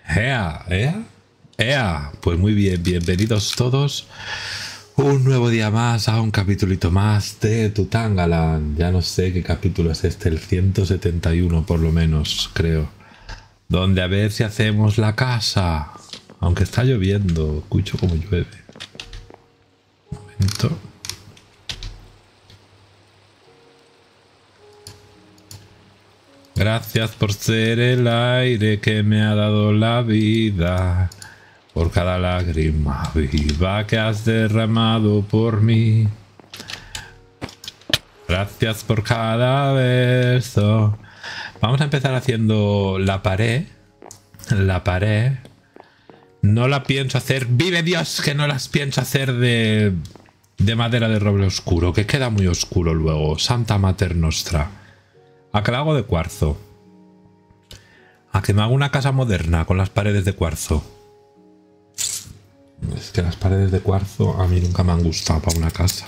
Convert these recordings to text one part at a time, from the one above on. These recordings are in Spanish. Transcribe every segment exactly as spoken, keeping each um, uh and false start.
Ea, ea, ea. Pues muy bien, bienvenidos todos. Un nuevo día más a un capitulito más de Tutangalan. Ya no sé qué capítulo es este, el ciento setenta y uno por lo menos, creo. Donde a ver si hacemos la casa. Aunque está lloviendo, escucho como llueve. Un momento. Gracias por ser el aire que me ha dado la vida, por cada lágrima viva que has derramado por mí. Gracias por cada verso. Vamos a empezar haciendo la pared. La pared. No la pienso hacer. ¡Vive Dios! Que no las pienso hacer de, de madera de roble oscuro, que queda muy oscuro luego. Santa Mater Nostra. ¿A que la hago de cuarzo? ¿A que me hago una casa moderna con las paredes de cuarzo? Es que las paredes de cuarzo a mí nunca me han gustado para una casa.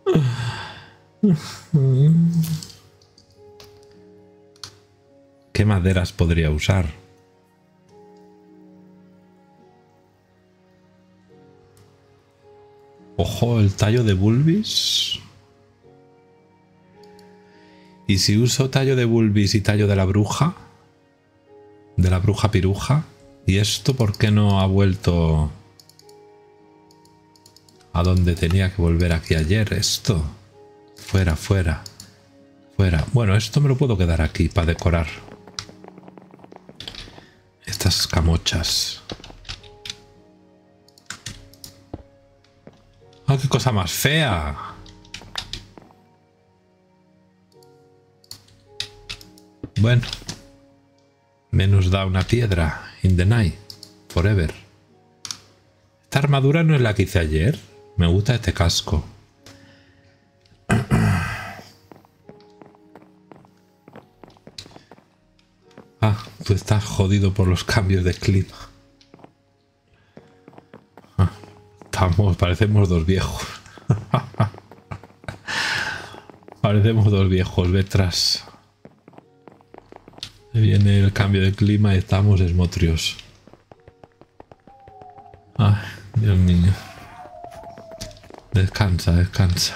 ¿Qué maderas podría usar? Ojo, el tallo de Bulbis. ¿Y si uso tallo de Bulbis y tallo de la bruja? De la bruja piruja. ¿Y esto por qué no ha vuelto a donde tenía que volver aquí ayer? Esto. Fuera, fuera. Fuera. Bueno, esto me lo puedo quedar aquí para decorar. Estas camochas. ¡Ah, qué cosa más fea! Bueno, menos da una piedra in the night, forever. Esta armadura no es la que hice ayer. Me gusta este casco. Ah, tú estás jodido por los cambios de clima. Ah, estamos, parecemos dos viejos. Parecemos dos viejos, vetras. Viene el cambio de clima y estamos esmotrios. Ay, Dios mío. Descansa, descansa.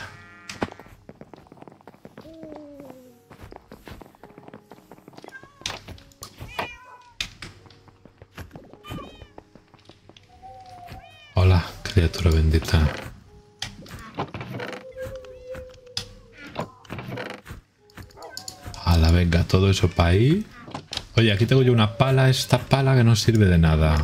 Hola, criatura bendita. Hala, venga, todo eso para ahí. Oye, aquí tengo yo una pala, esta pala que no sirve de nada.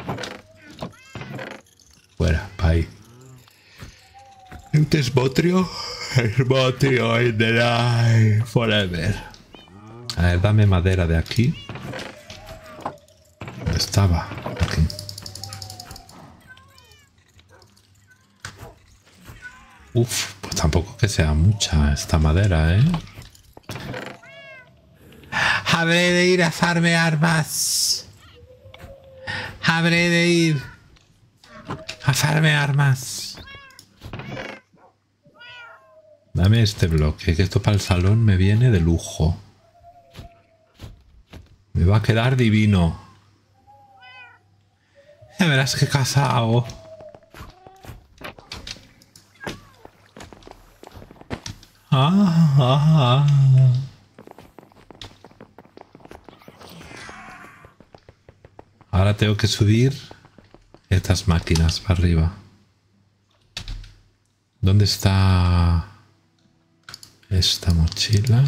Fuera, pa' ahí. ¿Este es Botrio? Es Botrio in the night forever. A ver, dame madera de aquí. ¿Dónde estaba? Aquí. Uf, pues tampoco que sea mucha esta madera, ¿eh? Habré de ir a farmear más. Habré de ir a farmear más. Dame este bloque, que esto para el salón me viene de lujo. Me va a quedar divino. Ya verás qué casa hago. Ah, ah, ah. Ahora tengo que subir estas máquinas para arriba. ¿Dónde está esta mochila?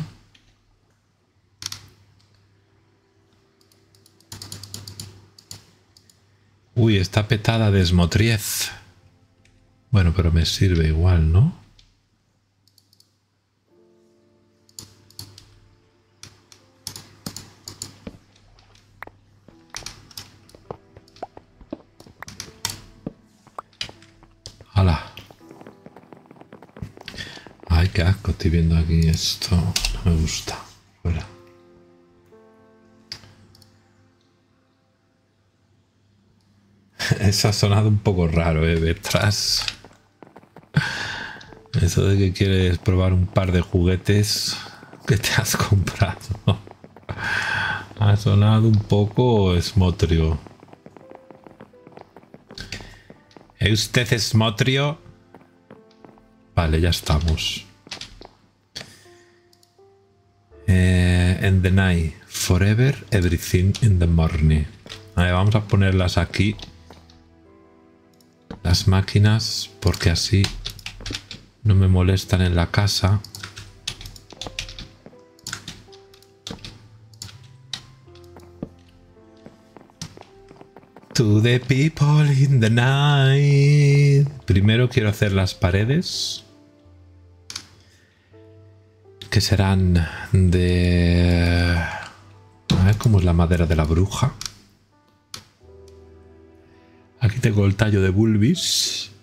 Uy, está petada de esmotriez. Bueno, pero me sirve igual, ¿no? Ay, qué asco, estoy viendo aquí esto. No me gusta. Fuera. Eso ha sonado un poco raro, ¿eh? Detrás. Eso de que quieres probar un par de juguetes que te has comprado. Ha sonado un poco esmotrio. ¿Es usted Smotrio? Vale, ya estamos. Eh, in the night, forever, everything in the morning. A ver, vamos a ponerlas aquí. Las máquinas, porque así no me molestan en la casa. To the people in the night. Primero quiero hacer las paredes, que serán de... A ver cómo es la madera de la bruja. Aquí tengo el tallo de Bulbis.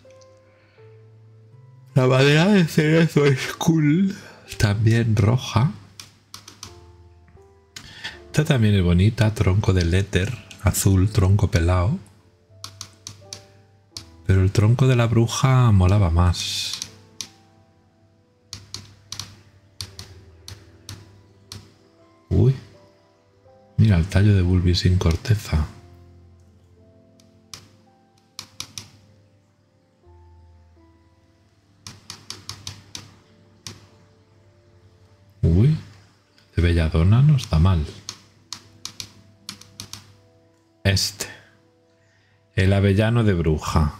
La madera de cerezo es cool. También roja. Esta también es bonita. Tronco de Letter. Azul, tronco pelado. Pero el tronco de la bruja molaba más. Uy. Mira el tallo de Bulbis sin corteza. Uy. De belladona no está mal. Este. El avellano de bruja.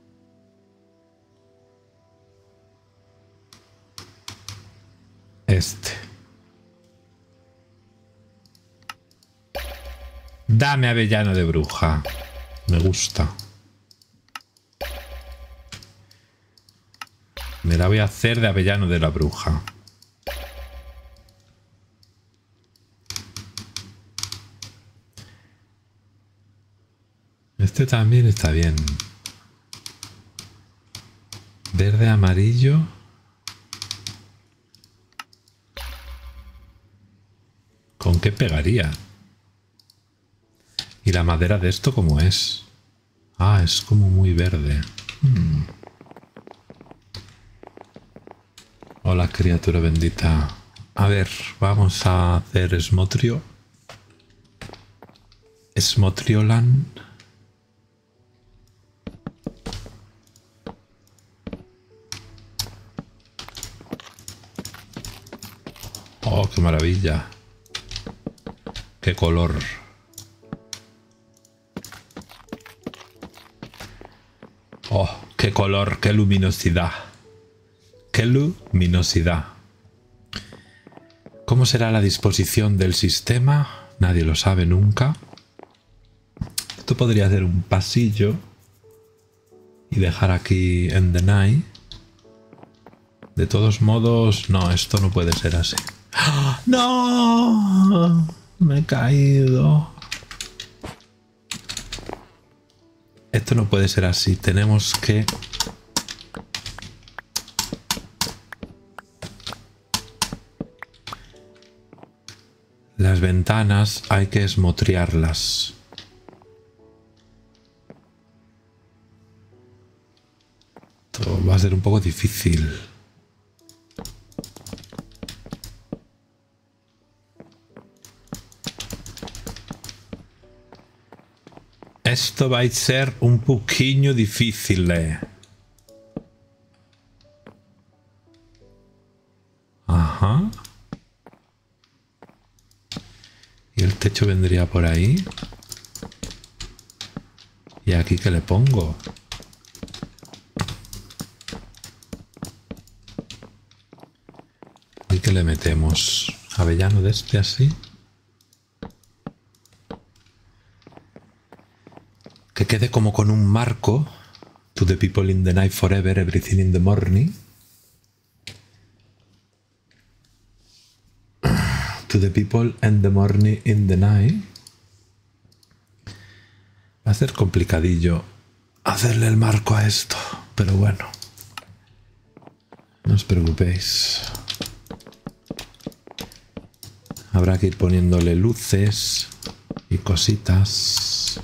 Este. Dame avellano de bruja. Me gusta. Me la voy a hacer de avellano de la bruja. Este también está bien. Verde, amarillo. ¿Con qué pegaría? ¿Y la madera de esto cómo es? Ah, es como muy verde. Hmm. Hola, criatura bendita. A ver, vamos a hacer Smotrio. Smotriolan. Oh, qué maravilla. Qué color. Oh, qué color, qué luminosidad. Qué luminosidad. ¿Cómo será la disposición del sistema? Nadie lo sabe nunca. Esto podría ser un pasillo y dejar aquí en the night. De todos modos, no, esto no puede ser así. ¡No! Me he caído. Esto no puede ser así. Tenemos que... Las ventanas hay que esmotriarlas. Esto va a ser un poco difícil. Esto va a ser un poquillo difícil. Eh. Ajá. Y el techo vendría por ahí. ¿Y aquí qué le pongo? ¿Y qué le metemos? ¿Avellano de este así? Que quede como con un marco. To the people in the night forever, everything in the morning. To the people and the morning in the night. Va a ser complicadillo hacerle el marco a esto, pero bueno. No os preocupéis. Habrá que ir poniéndole luces y cositas.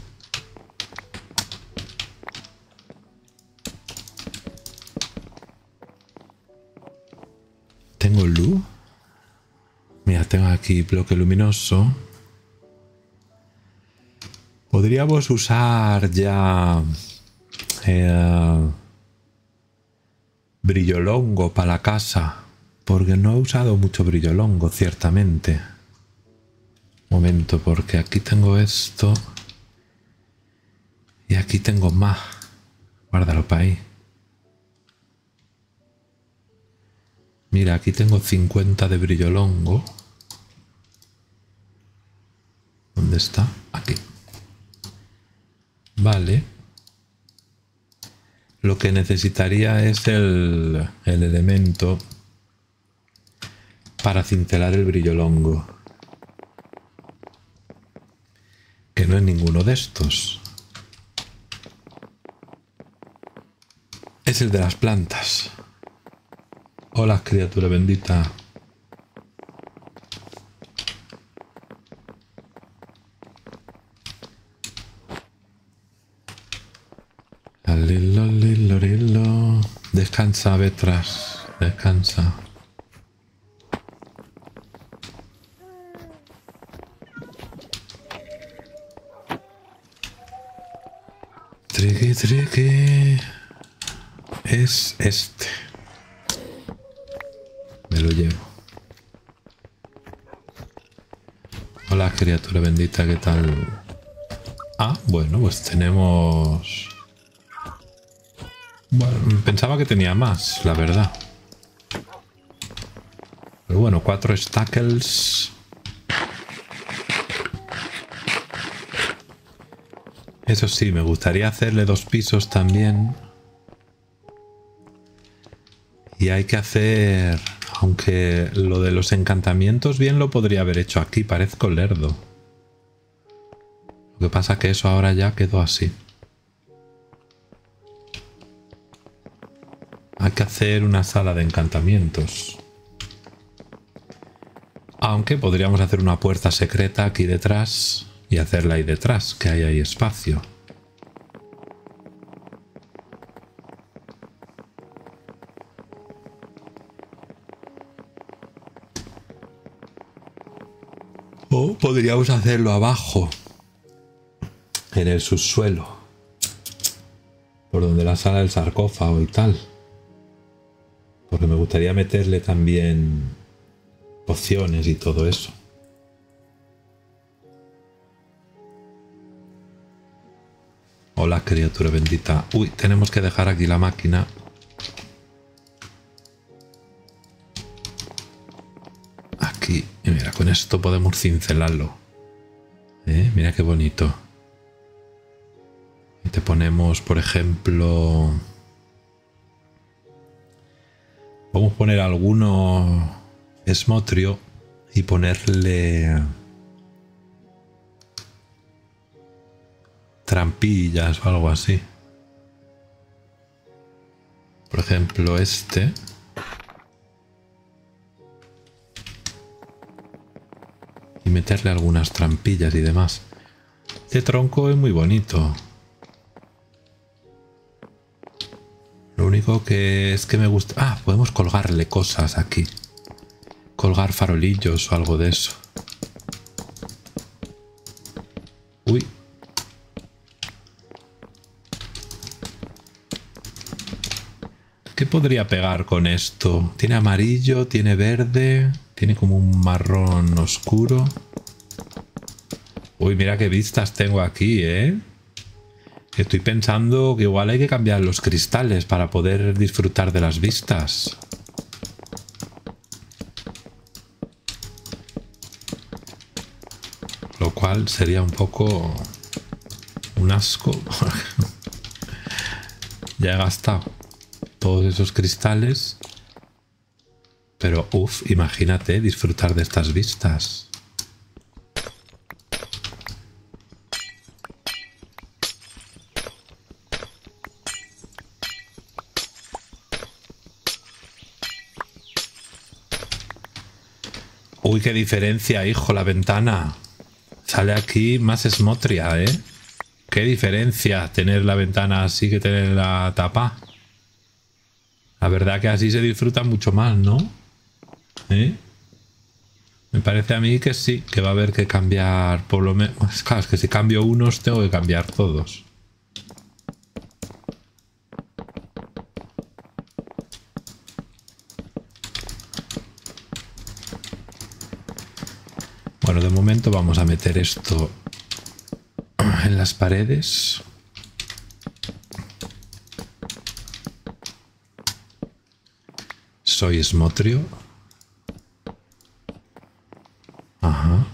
¿Tengo luz? Mira, tengo aquí bloque luminoso. Podríamos usar ya Eh, brillolongo para la casa. Porque no he usado mucho brillolongo, ciertamente. Momento, porque aquí tengo esto. Y aquí tengo más. Guárdalo para ahí. Mira, aquí tengo cincuenta de brillolongo. ¿Dónde está? Aquí. Vale. Lo que necesitaría es el, el elemento para cincelar el brillolongo. Que no es ninguno de estos. Es el de las plantas. Hola, criatura bendita. Alilo, lilo, lilo. Descansa, Betras. Descansa. Triqui, triqui. Es este. Me lo llevo. Hola, criatura bendita, ¿qué tal? Ah, bueno, pues tenemos... Bueno, pensaba que tenía más, la verdad. Pero bueno, cuatro stackles. Eso sí, me gustaría hacerle dos pisos también. Y hay que hacer... Aunque lo de los encantamientos bien lo podría haber hecho aquí, parezco lerdo. Lo que pasa que eso ahora ya quedó así. Hay que hacer una sala de encantamientos. Aunque podríamos hacer una puerta secreta aquí detrás y hacerla ahí detrás, que hay ahí espacio. O podríamos hacerlo abajo, en el subsuelo, por donde la sala del sarcófago y tal. Porque me gustaría meterle también pociones y todo eso. Hola, criatura bendita. Uy, tenemos que dejar aquí la máquina. Aquí. Y mira, con esto podemos cincelarlo. ¿Eh? Mira qué bonito. Y te ponemos, por ejemplo... Podemos poner alguno esmotrio y ponerle trampillas o algo así. Por ejemplo, este. Y meterle algunas trampillas y demás. Este tronco es muy bonito. Lo único que es que me gusta... Ah, podemos colgarle cosas aquí. Colgar farolillos o algo de eso. Uy. ¿Qué podría pegar con esto? Tiene amarillo, tiene verde, tiene como un marrón oscuro. Uy, mira qué vistas tengo aquí, ¿eh? Estoy pensando que igual hay que cambiar los cristales para poder disfrutar de las vistas. Lo cual sería un poco un asco. Ya he gastado todos esos cristales. Pero uff, imagínate disfrutar de estas vistas. Uy, qué diferencia, hijo, la ventana. Sale aquí más esmotria, ¿eh? Qué diferencia tener la ventana así que tener la tapa. La verdad que así se disfruta mucho más, ¿no? ¿Eh? Me parece a mí que sí, que va a haber que cambiar por lo menos... Claro, es que si cambio unos tengo que cambiar todos. Bueno, de momento vamos a meter esto en las paredes. Soy Smotrio. Ajá.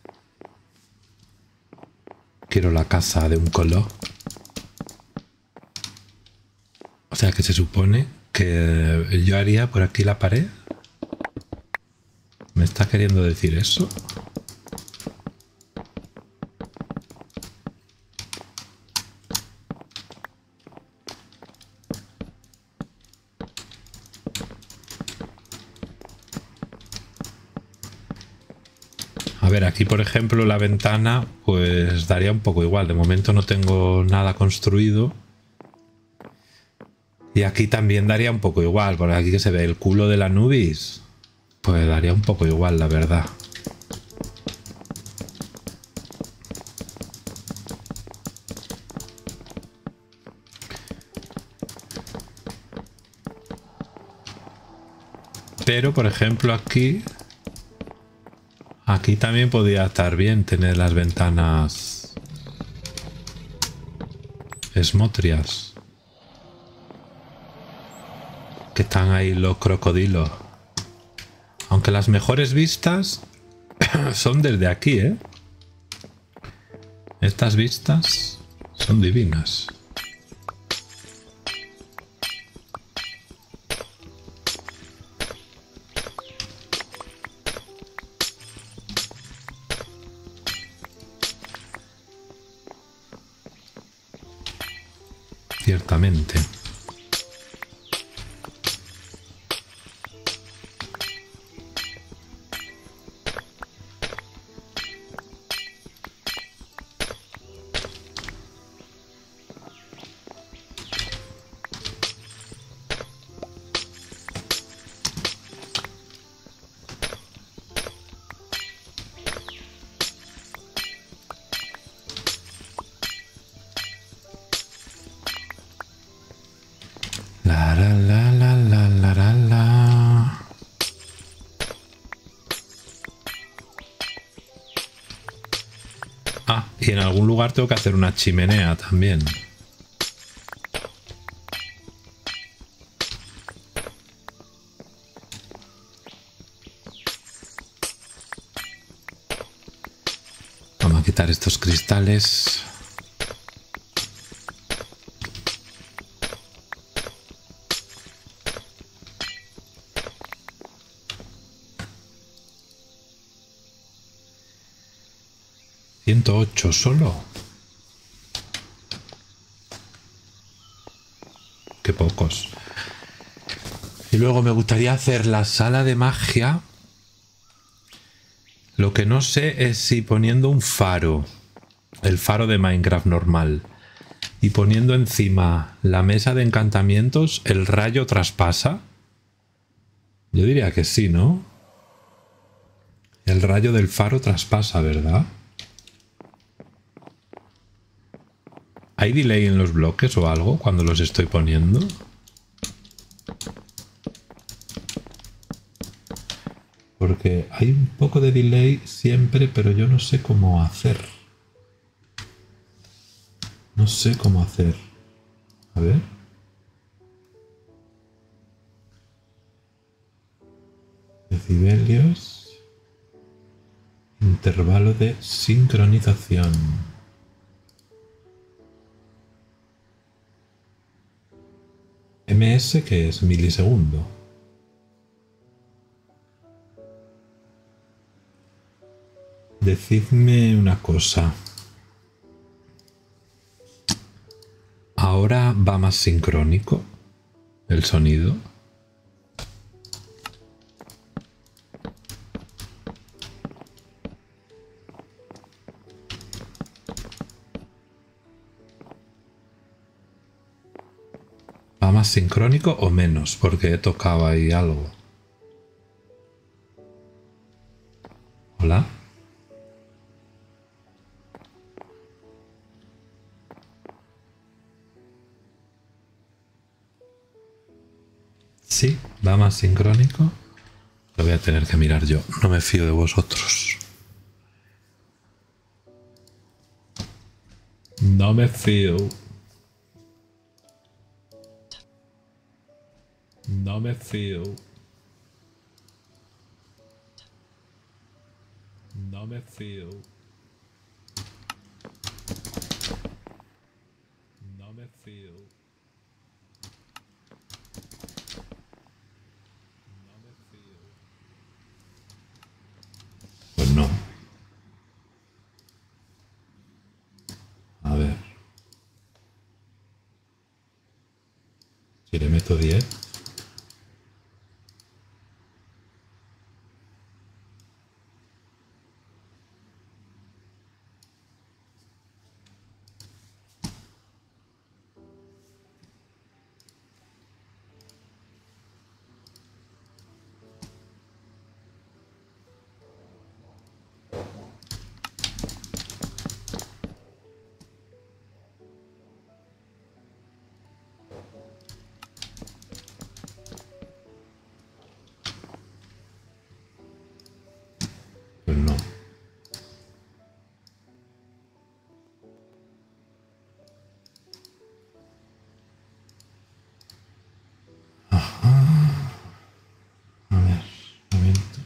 Quiero la casa de un color. O sea que se supone que yo haría por aquí la pared. ¿Me está queriendo decir eso? A ver, aquí por ejemplo la ventana pues daría un poco igual. De momento no tengo nada construido. Y aquí también daría un poco igual. Por aquí que se ve el culo de la Nubis. Pues daría un poco igual, la verdad. Pero por ejemplo aquí... Aquí también podría estar bien tener las ventanas esmotrias. Que están ahí los crocodilos. Aunque las mejores vistas son desde aquí, ¿eh? Estas vistas son divinas. Ciertamente. La la la la la la la la. Ah, y en algún lugar tengo que hacer una chimenea también. Vamos a quitar estos cristales. ciento ocho solo. Qué pocos. Y luego me gustaría hacer la sala de magia. Lo que no sé es si poniendo un faro, el faro de Minecraft normal, y poniendo encima la mesa de encantamientos, ¿el rayo traspasa? Yo diría que sí, ¿no? El rayo del faro traspasa, ¿verdad? ¿Hay delay en los bloques o algo cuando los estoy poniendo? Porque hay un poco de delay siempre, pero yo no sé cómo hacer. No sé cómo hacer. A ver. Decibelios. Intervalo de sincronización. M S, que es milisegundo. Decidme una cosa. ¿Ahora va más sincrónico el sonido? ¿Va más sincrónico o menos? Porque he tocado ahí algo. ¿Hola? Sí, va más sincrónico. Lo voy a tener que mirar yo. No me fío de vosotros. No me fío. No me fío. No me fío. No me fío. No me fío. Pues no. A ver. Si le meto diez. Pues no. A ver, un momento.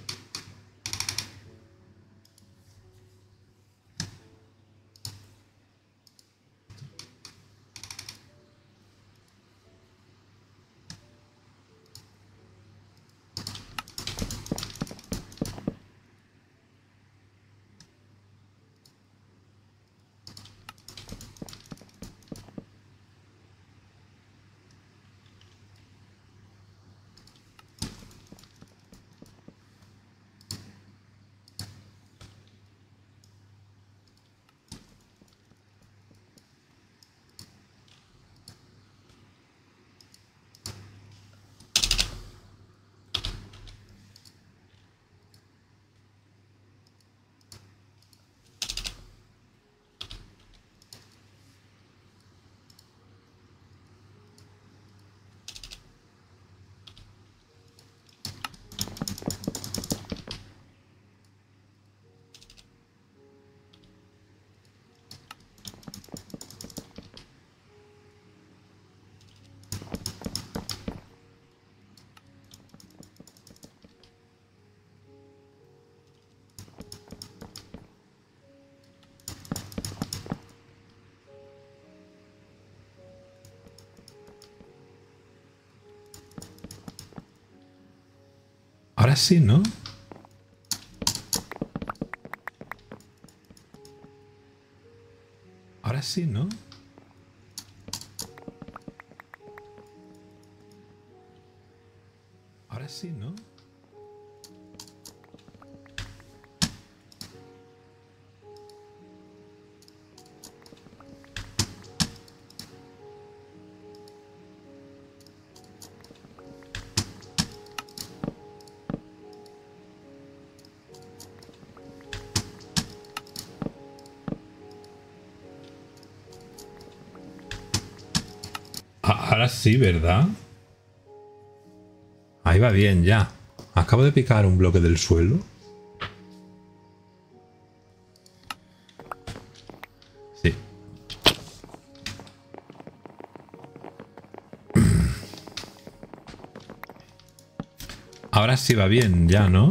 Ahora sí, ¿no? Ahora sí, ¿no? Ahora sí, ¿no? Ahora sí, ¿verdad? Ahí va bien, ya. Acabo de picar un bloque del suelo. Sí. Ahora sí va bien, ya, ¿no?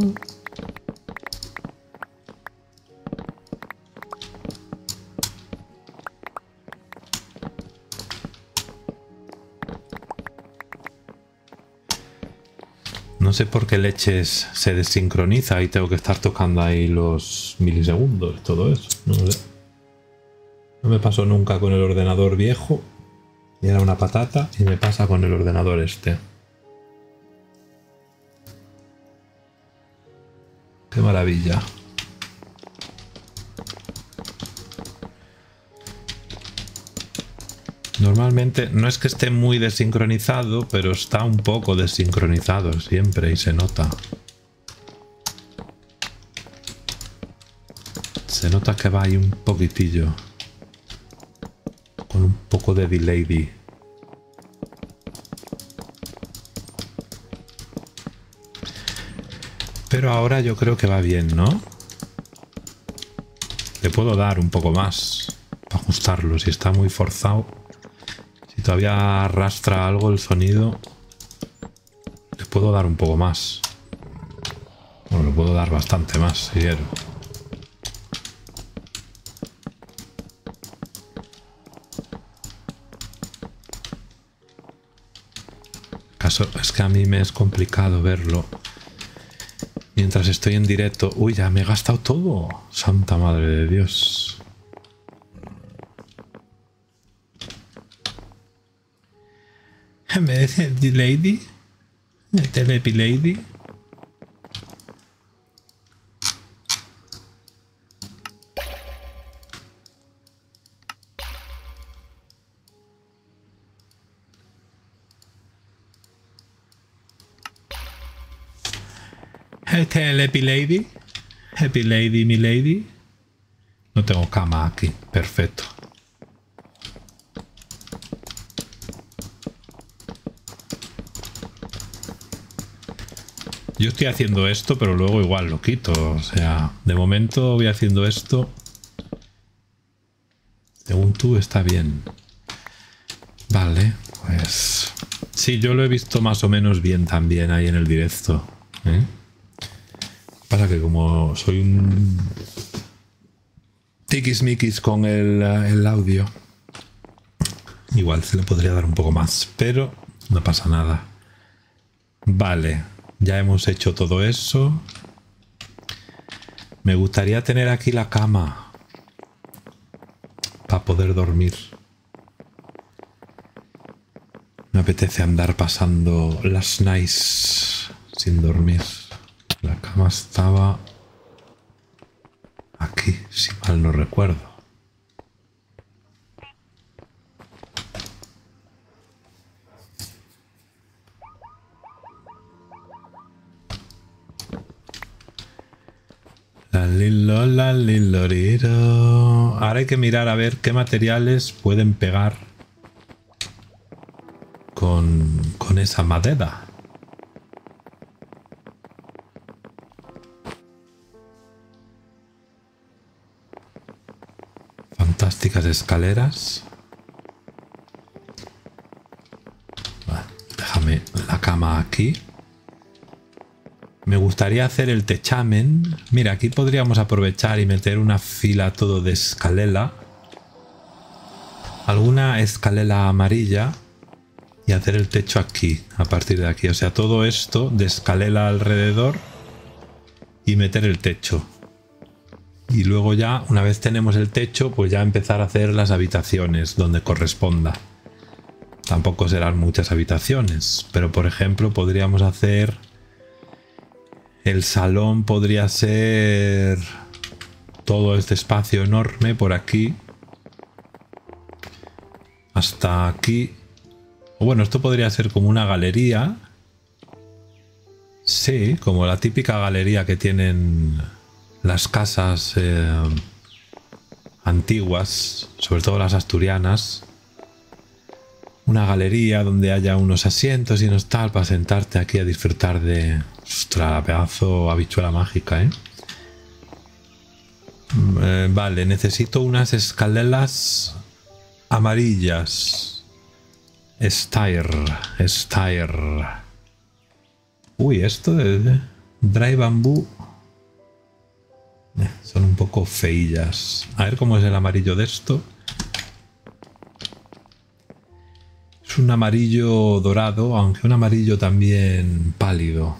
No sé por qué leches se desincroniza y tengo que estar tocando ahí los milisegundos, todo eso. No sé. No me pasó nunca con el ordenador viejo. Y era una patata. Y me pasa con el ordenador este. Qué maravilla. Normalmente no es que esté muy desincronizado, pero está un poco desincronizado siempre y se nota. Se nota que va ahí un poquitillo. Con un poco de delay. Pero ahora yo creo que va bien, ¿no? Le puedo dar un poco más. Para ajustarlo. Si está muy forzado, si todavía arrastra algo el sonido, le puedo dar un poco más. Bueno, le puedo dar bastante más si quiero. Caso es que a mí me es complicado verlo mientras estoy en directo. Uy, ya me he gastado todo. Santa madre de Dios. Me dice Lady. Telepi Lady. Telepi Lady. Happy Lady, mi Lady. No tengo cama aquí. Perfecto. Yo estoy haciendo esto, pero luego igual lo quito. O sea, de momento voy haciendo esto. Según tú, está bien. Vale, pues... Sí, yo lo he visto más o menos bien también ahí en el directo. ¿Eh? Pasa que como soy un... tiquismiquis con el, el audio, igual se le podría dar un poco más, pero no pasa nada. Vale, ya hemos hecho todo eso. Me gustaría tener aquí la cama para poder dormir. Me apetece andar pasando las nights sin dormir. La cama estaba aquí, si mal no recuerdo. La lilo, la liloriro. Ahora hay que mirar a ver qué materiales pueden pegar con, con esa madera. Fantásticas escaleras. Vale, déjame la cama aquí. Me gustaría hacer el techamen. Mira, aquí podríamos aprovechar y meter una fila todo de escalela. Alguna escalela amarilla. Y hacer el techo aquí, a partir de aquí. O sea, todo esto de escalela alrededor. Y meter el techo. Y luego ya, una vez tenemos el techo, pues ya empezar a hacer las habitaciones donde corresponda. Tampoco serán muchas habitaciones, pero por ejemplo podríamos hacer... El salón podría ser todo este espacio enorme por aquí. Hasta aquí. O bueno, esto podría ser como una galería. Sí, como la típica galería que tienen... las casas eh, antiguas, sobre todo las asturianas. Una galería donde haya unos asientos y unos tal para sentarte aquí a disfrutar de... Ostras, pedazo habichuela mágica, ¿eh? eh vale, necesito unas escaleras amarillas. Stair, Stair. Uy, esto de Dry Bamboo... Son un poco feillas. A ver cómo es el amarillo de esto. Es un amarillo dorado, aunque un amarillo también pálido.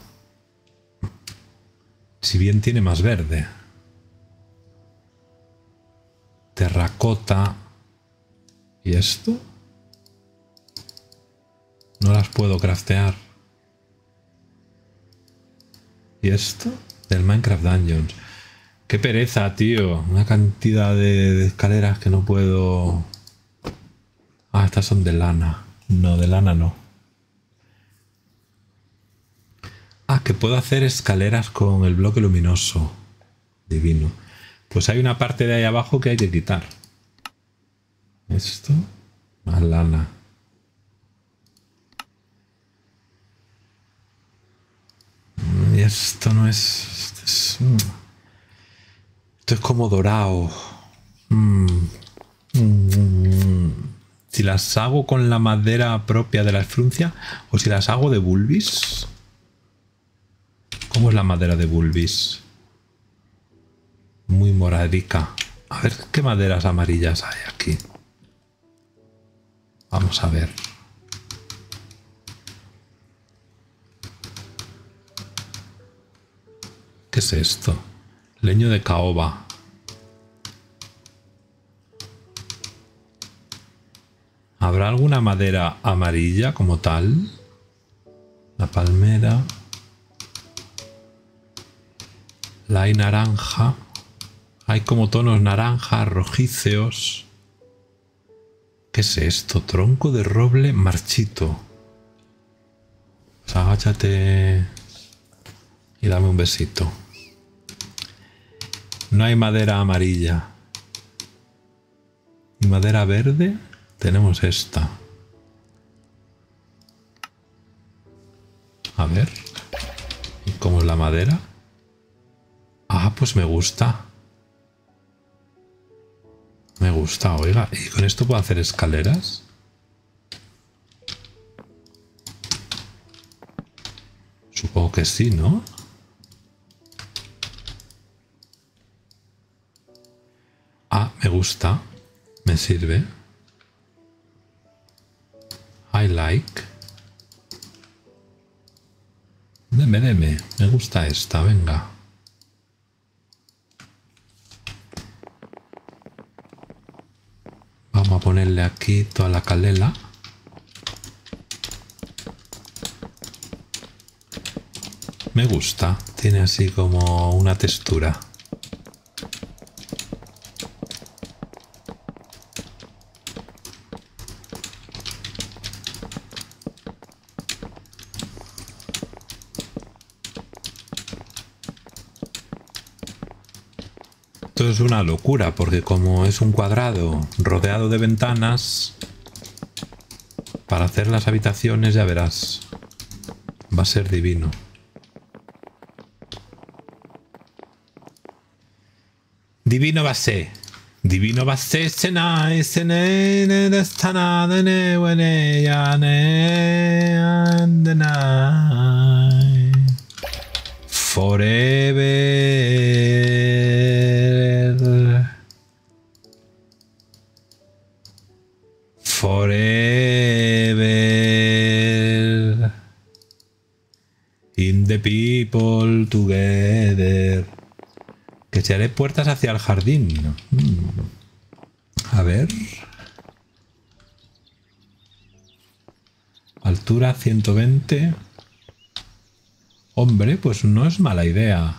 Si bien tiene más verde. Terracota. ¿Y esto? No las puedo craftear. ¿Y esto? Del Minecraft Dungeons. Qué pereza, tío. Una cantidad de, de escaleras que no puedo... Ah, estas son de lana. No, de lana no. Ah, que puedo hacer escaleras con el bloque luminoso. Divino. Pues hay una parte de ahí abajo que hay que quitar. Esto. Más lana. Y esto no es... Esto es... Esto es como dorado. Mm. Mm, si las hago con la madera propia de la esfruncia o si las hago de bulbis. ¿Cómo es la madera de bulbis? Muy moradica. A ver qué maderas amarillas hay aquí. Vamos a ver. ¿Qué es esto? Leño de caoba. ¿Habrá alguna madera amarilla como tal? La palmera. La hay naranja. Hay como tonos naranjas, rojizos. ¿Qué es esto? Tronco de roble marchito. Pues agáchate y dame un besito. No hay madera amarilla. ¿Y madera verde? Tenemos esta. A ver. ¿Y cómo es la madera? Ah, pues me gusta. Me gusta, oiga. ¿Y con esto puedo hacer escaleras? Supongo que sí, ¿no? Ah, me gusta. Me sirve. I like. Deme, deme. Me gusta esta, venga. Vamos a ponerle aquí toda la calela. Me gusta. Tiene así como una textura. Esto es una locura porque como es un cuadrado rodeado de ventanas, para hacer las habitaciones ya verás, va a ser divino. Divino va a ser. Divino va a ser sena sene de stana de ne wene ya ne and the night forever forever in the people together. Que se haré puertas hacia el jardín. Hmm. A ver. Altura ciento veinte. Hombre, pues no es mala idea.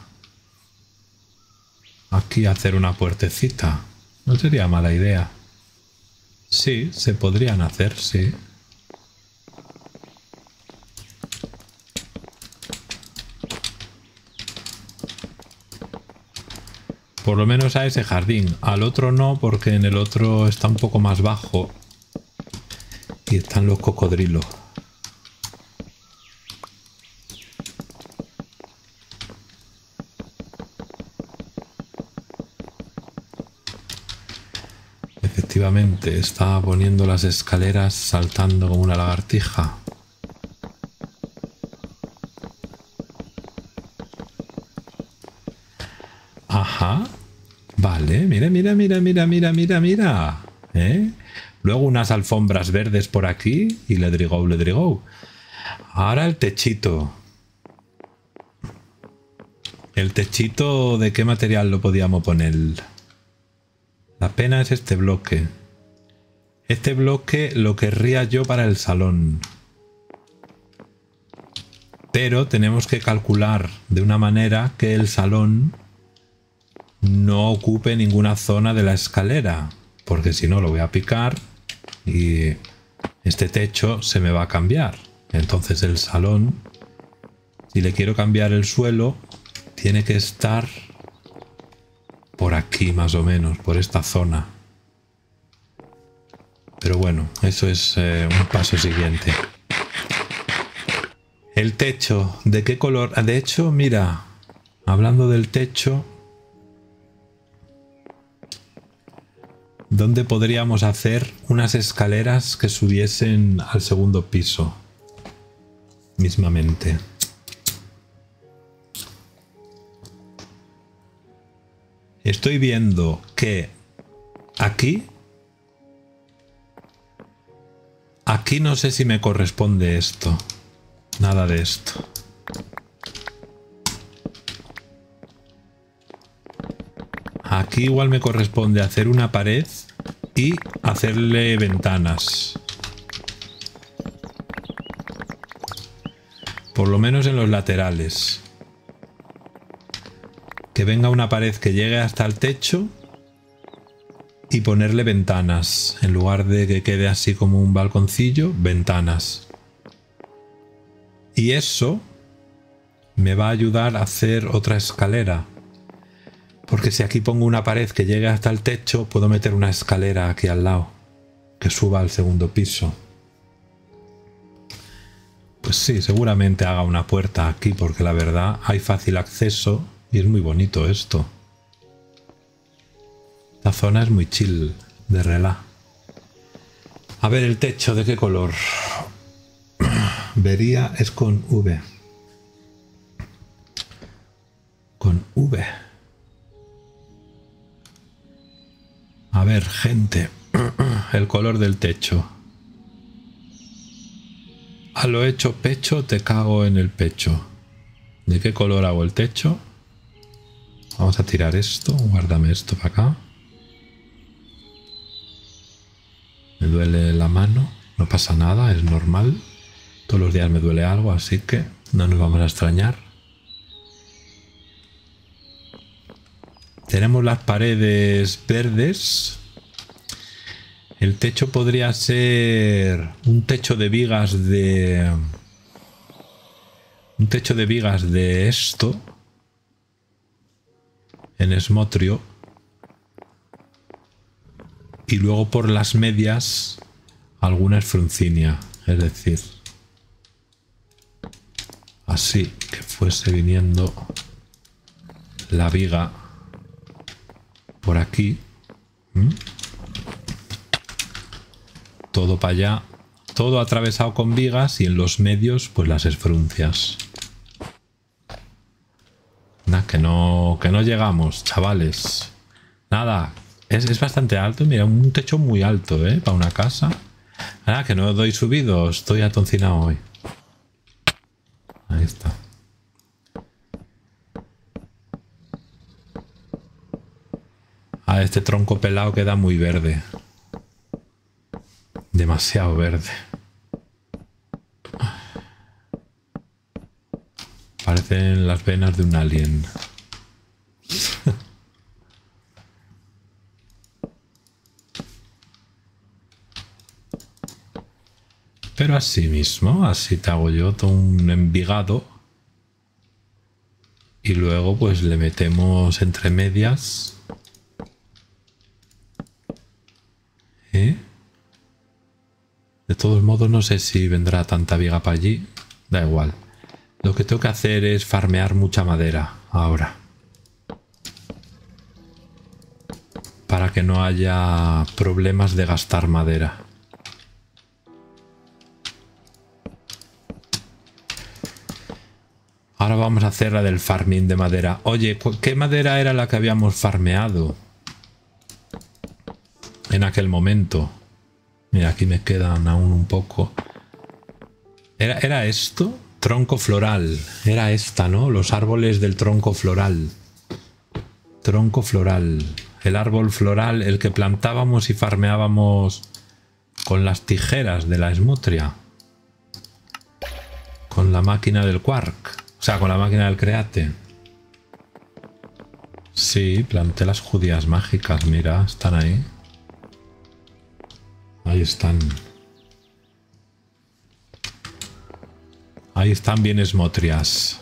Aquí hacer una puertecita. No sería mala idea. Sí, se podrían hacer, sí. Por lo menos a ese jardín. Al otro no, porque en el otro está un poco más bajo. Y están los cocodrilos. Efectivamente, estaba poniendo las escaleras saltando como una lagartija. Ajá. Vale, mira, mira, mira, mira, mira, mira, mira. ¿Eh? Luego unas alfombras verdes por aquí y ledrigo, ledrigo. Ahora el techito. El techito, ¿de qué material lo podíamos poner? La pena es este bloque. Este bloque lo querría yo para el salón. Pero tenemos que calcular de una manera que el salón no ocupe ninguna zona de la escalera, porque si no lo voy a picar y este techo se me va a cambiar. Entonces el salón, si le quiero cambiar el suelo, tiene que estar por aquí más o menos, por esta zona. Pero bueno, eso es eh, un paso siguiente. El techo, ¿de qué color? De hecho, mira, hablando del techo, ¿Dónde podríamos hacer unas escaleras que subiesen al segundo piso? Mismamente. Estoy viendo que aquí... Aquí no sé si me corresponde esto. Nada de esto. Aquí igual me corresponde hacer una pared y hacerle ventanas. Por lo menos en los laterales. Que venga una pared que llegue hasta el techo y ponerle ventanas. En lugar de que quede así como un balconcillo, ventanas. Y eso me va a ayudar a hacer otra escalera. Porque si aquí pongo una pared que llegue hasta el techo, puedo meter una escalera aquí al lado, que suba al segundo piso. Pues sí, seguramente haga una puerta aquí, porque la verdad hay fácil acceso y es muy bonito esto. La zona es muy chill, de relaj. A ver, el techo, ¿de qué color? Vería es con V. Con V. A ver, gente, el color del techo. A lo hecho pecho, te cago en el pecho. ¿De qué color hago el techo? Vamos a tirar esto, guárdame esto para acá. Me duele la mano, no pasa nada, es normal. Todos los días me duele algo, así que no nos vamos a extrañar. Tenemos las paredes verdes. El techo podría ser un techo de vigas de... Un techo de vigas de esto. En esmotrio. Y luego por las medias alguna esfruncinia. Es decir, así que fuese viniendo la viga por aquí. ¿Mm? Todo para allá. Todo atravesado con vigas y en los medios pues las esfruncias. Nada, que no, que no llegamos, chavales. Nada, es, es bastante alto. Mira, un techo muy alto, ¿eh? Para una casa. Nada, que no doy subido. Estoy atoncinado hoy. Ahí está. Ah, este tronco pelado queda muy verde. Demasiado verde. Parecen las venas de un alien. Pero así mismo, así te hago yo todo un envigado. Y luego pues le metemos entre medias. ¿Eh? De todos modos no sé si vendrá tanta viga para allí. Da igual. Lo que tengo que hacer es farmear mucha madera ahora. Para que no haya problemas de gastar madera. Ahora vamos a hacer la del farming de madera. Oye, ¿qué madera era la que habíamos farmeado? En aquel momento. Mira, aquí me quedan aún un poco. ¿Era, era esto? Tronco floral. Era esta, ¿no? Los árboles del tronco floral. Tronco floral. El árbol floral, el que plantábamos y farmeábamos con las tijeras de la esmutria. Con la máquina del quark. O sea, con la máquina del create. Sí, planté las judías mágicas, mira, están ahí. Ahí están. Ahí están bien esmotrias.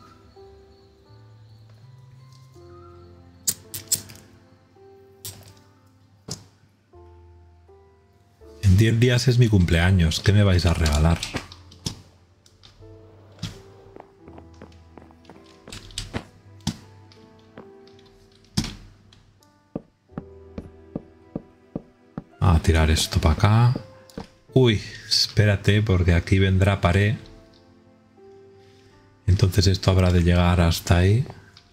En diez días es mi cumpleaños. ¿Qué me vais a regalar? tirar esto para acá. Uy, espérate, porque aquí vendrá pared. Entonces esto habrá de llegar hasta ahí.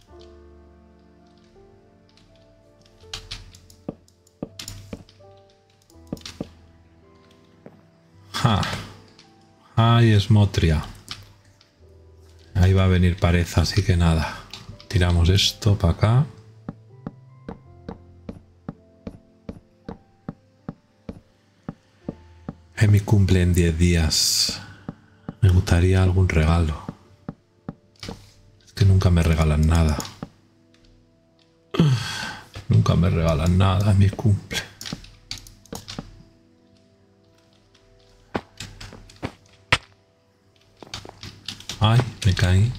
Ja. Ay, Esmotria. Ahí va a venir pared, así que nada. Tiramos esto para acá. Es mi cumple en diez días. Me gustaría algún regalo. Es que nunca me regalan nada. Nunca me regalan nada en mi cumple. Ay, me caí.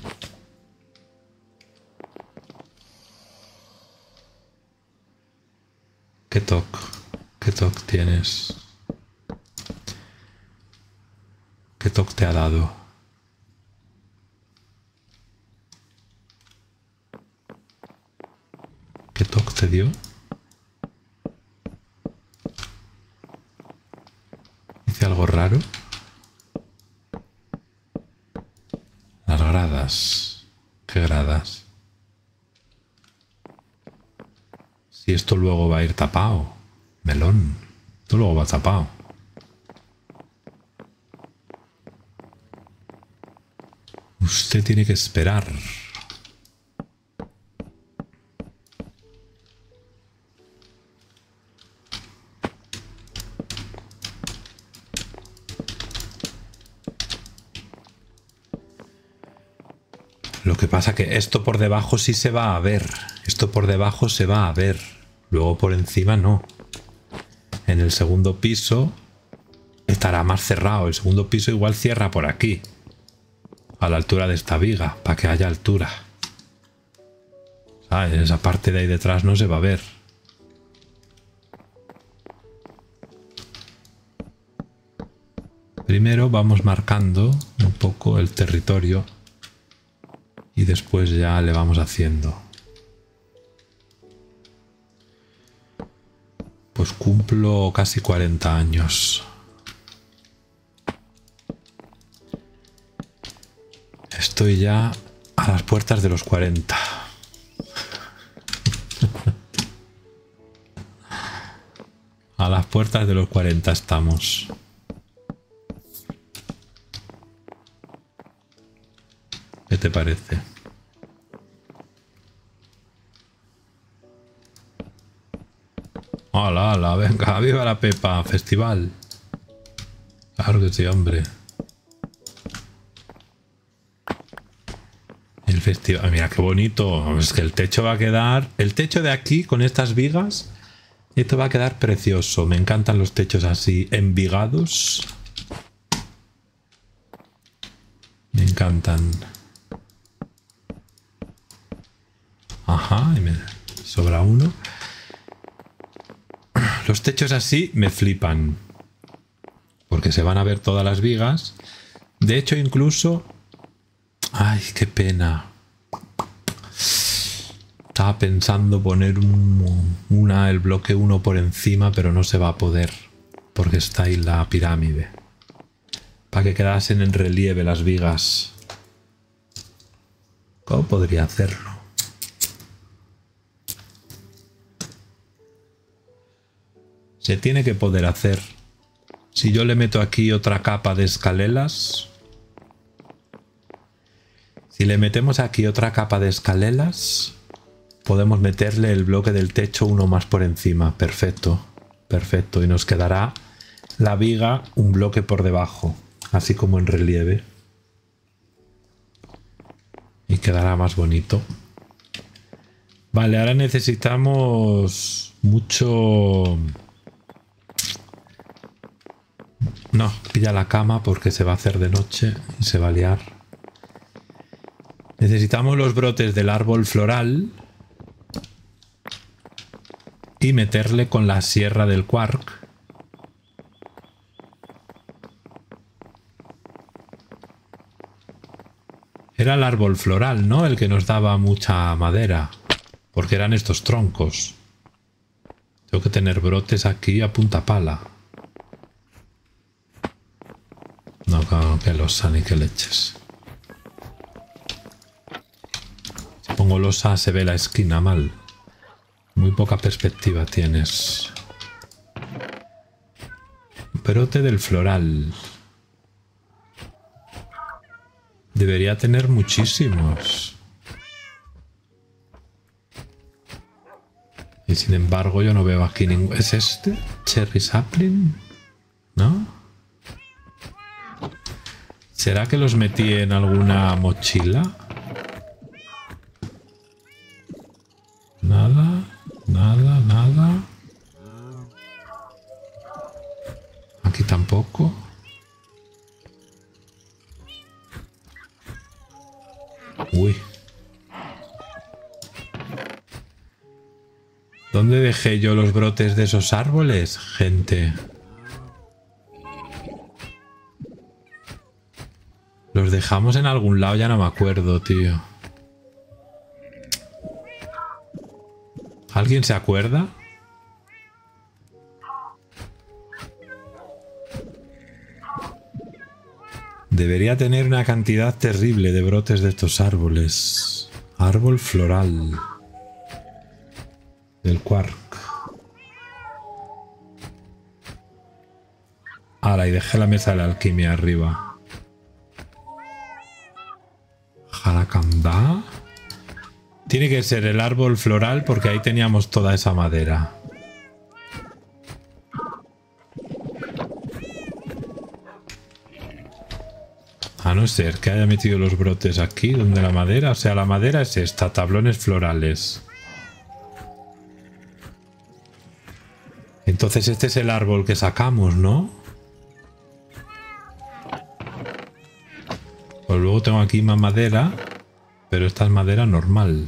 ¿Qué toque? ¿Qué toque tienes? ¿Qué toque te ha dado? ¿Qué toque te dio? ¿Hice algo raro? Las gradas. ¿Qué gradas? Si esto luego va a ir tapado. Melón. Esto luego va tapado. Usted tiene que esperar. Lo que pasa que esto por debajo sí se va a ver. Esto por debajo se va a ver. Luego por encima no. En el segundo piso estará más cerrado. El segundo piso igual cierra por aquí. A la altura de esta viga, para que haya altura. ¿Sabes? Esa parte de ahí detrás no se va a ver. Primero vamos marcando un poco el territorio y después ya le vamos haciendo. Pues cumplo casi cuarenta años. Estoy ya a las puertas de los cuarenta. A las puertas de los cuarenta estamos. ¿Qué te parece? ¡Hala, hala! Venga, viva la Pepa, festival. Claro que sí, hombre. El festival, mira qué bonito. Es que el techo va a quedar... El techo de aquí, con estas vigas, esto va a quedar precioso. Me encantan los techos así, envigados. Me encantan. Ajá, y me sobra uno. Los techos así me flipan. Porque se van a ver todas las vigas. De hecho, incluso... Ay, qué pena. Estaba pensando poner un, una, el bloque uno por encima, pero no se va a poder. Porque está ahí la pirámide. Para que quedasen en relieve las vigas. ¿Cómo podría hacerlo? Se tiene que poder hacer. Si yo le meto aquí otra capa de escaleras... Si le metemos aquí otra capa de escaleras, podemos meterle el bloque del techo uno más por encima. Perfecto, perfecto. Y nos quedará la viga un bloque por debajo, así como en relieve. Y quedará más bonito. Vale, ahora necesitamos mucho... No, pilla la cama porque se va a hacer de noche y se va a liar. Necesitamos los brotes del árbol floral y meterle con la sierra del quark. Era el árbol floral, ¿no? El que nos daba mucha madera. Porque eran estos troncos. Tengo tengo que tener brotes aquí a punta pala. No, claro, que losa ni que leches. Si pongo losa se ve la esquina mal. Muy poca perspectiva tienes. Brote del floral. Debería tener muchísimos. Y sin embargo yo no veo aquí ningún... ¿Es este? ¿Cherry sapling? ¿No? ¿Será que los metí en alguna mochila? Nada, nada, nada. Aquí tampoco. Uy. ¿Dónde dejé yo los brotes de esos árboles, gente? Los dejamos en algún lado, ya no me acuerdo, tío. ¿Alguien se acuerda? Debería tener una cantidad terrible de brotes de estos árboles. Árbol floral. Del quark. Ahora, y dejé la mesa de la alquimia arriba. Jaracandá. Tiene que ser el árbol floral porque ahí teníamos toda esa madera. A no ser que haya metido los brotes aquí, donde la madera... O sea, la madera es esta, tablones florales. Entonces este es el árbol que sacamos, ¿no? Pues luego tengo aquí más madera, pero esta es madera normal.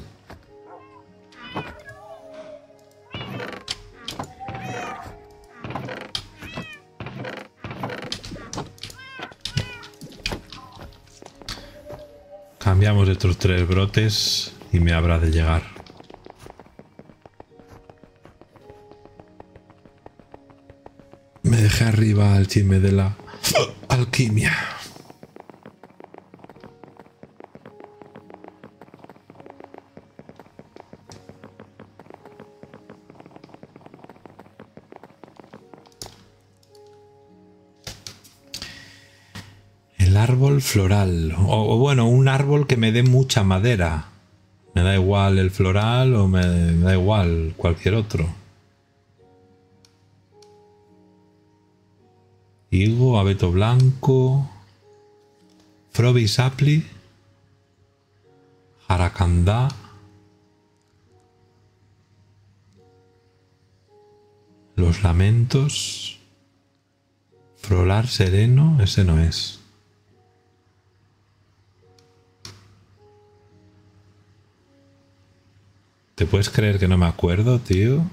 Cambiamos estos tres brotes y me habrá de llegar. Me dejé arriba el chisme de la alquimia. El árbol floral. O, o bueno, un árbol que me dé mucha madera. Me da igual el floral o me, me da igual cualquier otro. Higo, abeto blanco, Frobi sapli, jaracandá, los lamentos, floral sereno, ese no es. ¿Te puedes creer que no me acuerdo, tío?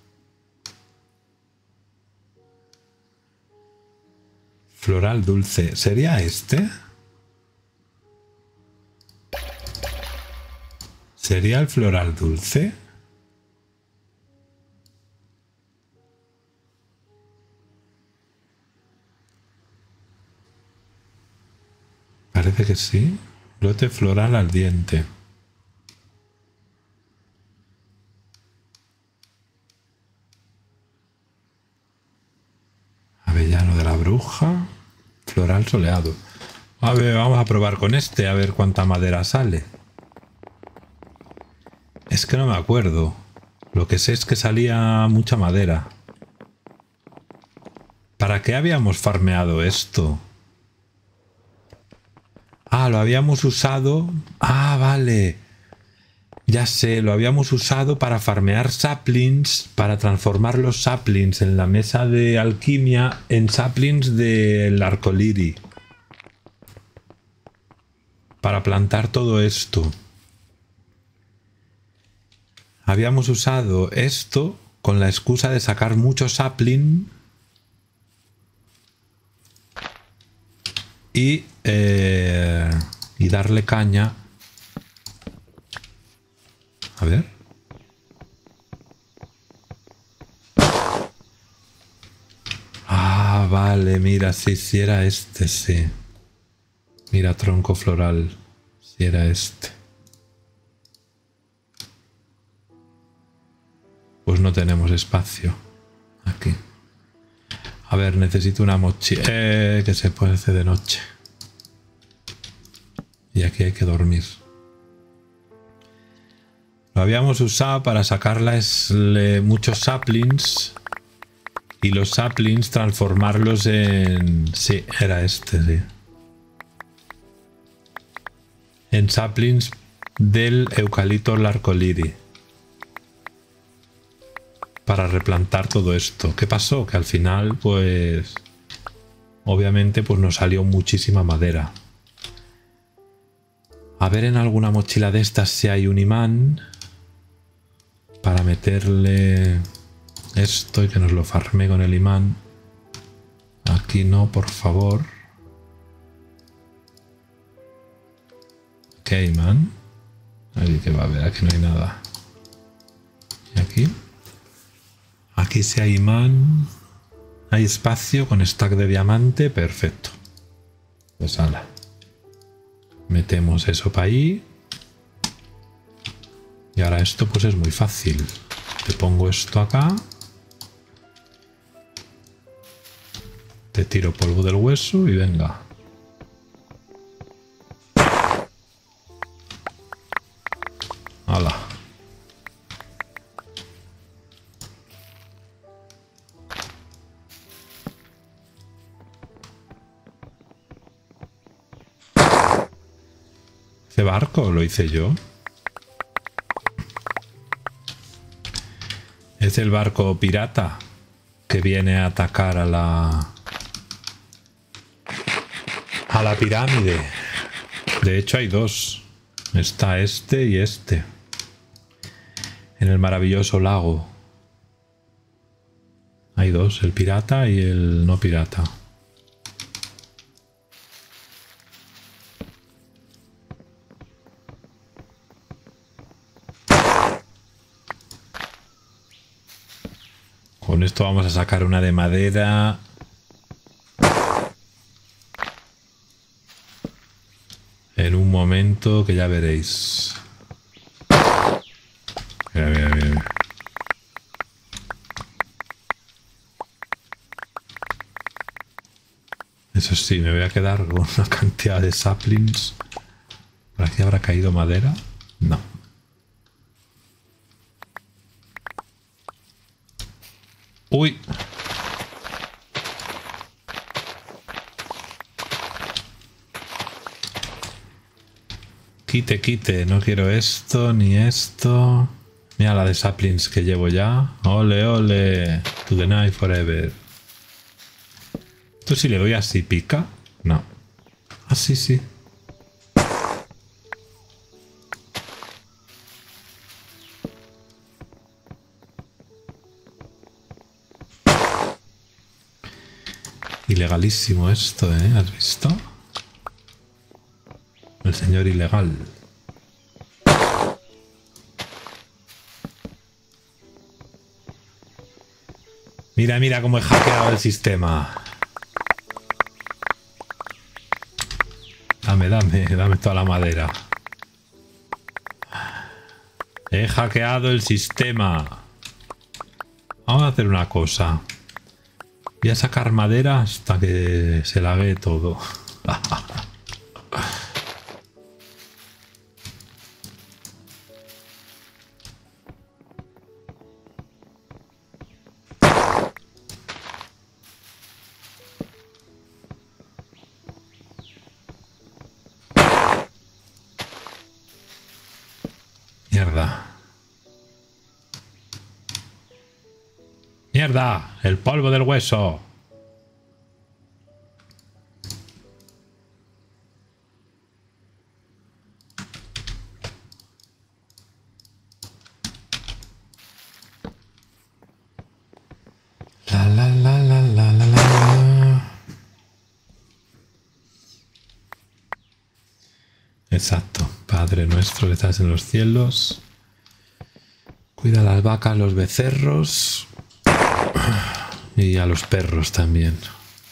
Floral dulce. ¿Sería este? ¿Sería el floral dulce? Parece que sí. Brote floral al diente. Avellano de la bruja. Floral soleado. A ver, vamos a probar con este, a ver cuánta madera sale. Es que no me acuerdo. Lo que sé es que salía mucha madera. ¿Para qué habíamos farmeado esto? Ah, lo habíamos usado... Ah, vale. Ya sé, lo habíamos usado para farmear saplings, para transformar los saplings en la mesa de alquimia en saplings del arcoliri. Para plantar todo esto. Habíamos usado esto con la excusa de sacar mucho sapling y, eh, y darle caña. A ver. vale, mira, sí, sí era este, sí. Mira, tronco floral. Sí era este. Pues no tenemos espacio. Aquí. A ver, necesito una mochila. Eh, que se puede hacer de noche. Y aquí hay que dormir. Lo habíamos usado para sacarle muchos saplings. Y los saplings transformarlos en... Sí, era este, sí. En saplings del eucalipto larcoliri. Para replantar todo esto. ¿Qué pasó? Que al final, pues... Obviamente, pues nos salió muchísima madera. A ver en alguna mochila de estas si hay un imán. Para meterle... Esto y que nos lo farme con el imán. Aquí no, por favor. ¿Qué imán? Ahí que va a ver, aquí no hay nada. ¿Y aquí? Aquí sí hay imán. Hay espacio con stack de diamante. Perfecto. Pues ala. Metemos eso para ahí. Y ahora esto pues es muy fácil. Te pongo esto acá. Te tiro polvo del hueso y venga. Hala. ¿Ese barco lo hice yo? Es el barco pirata que viene a atacar a la... a la pirámide. De hecho hay dos. Está este y este. En el maravilloso lago. Hay dos, el pirata y el no pirata. Con esto vamos a sacar una de madera. En un momento que ya veréis. Mira, mira, mira, mira. Eso sí, me voy a quedar con una cantidad de saplings. ¿Por aquí habrá caído madera? No. Uy. Quite, quite. No quiero esto ni esto. Mira la de saplings que llevo ya. Ole, ole. To the night forever. ¿Esto si le doy así pica? No. Ah, sí, sí. Ilegalísimo esto, ¿eh? ¿Has visto? El señor ilegal. Mira, mira cómo he hackeado el sistema. Dame, dame, dame toda la madera. He hackeado el sistema. Vamos a hacer una cosa. Voy a sacar madera hasta que se lague todo. Mierda. ¡Mierda! ¡El polvo del hueso! La la la la la la la. Exacto. Padre nuestro que estás en los cielos. Cuida a las vacas, los becerros. Y a los perros también.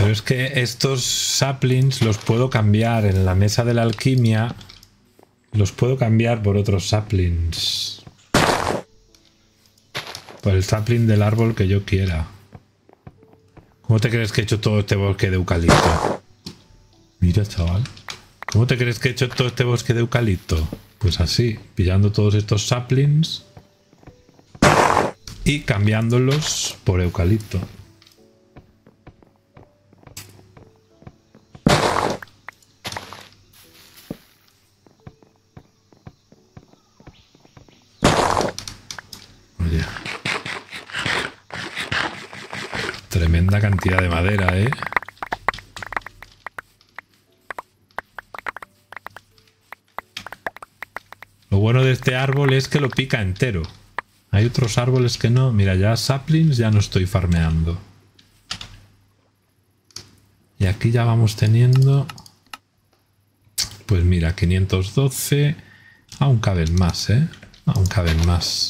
Pero es que estos saplings los puedo cambiar en la mesa de la alquimia. Los puedo cambiar por otros saplings. Por el sapling del árbol que yo quiera. ¿Cómo te crees que he hecho todo este bosque de eucalipto? Mira, chaval. ¿Cómo te crees que he hecho todo este bosque de eucalipto? Pues así, pillando todos estos saplings y cambiándolos por eucalipto. Oye. Tremenda cantidad de madera, ¿eh? Lo bueno de este árbol es que lo pica entero. Hay otros árboles que no. Mira, ya saplings ya no estoy farmeando. Y aquí ya vamos teniendo... Pues mira, quinientos doce. Aún caben más, ¿eh? Aún caben más.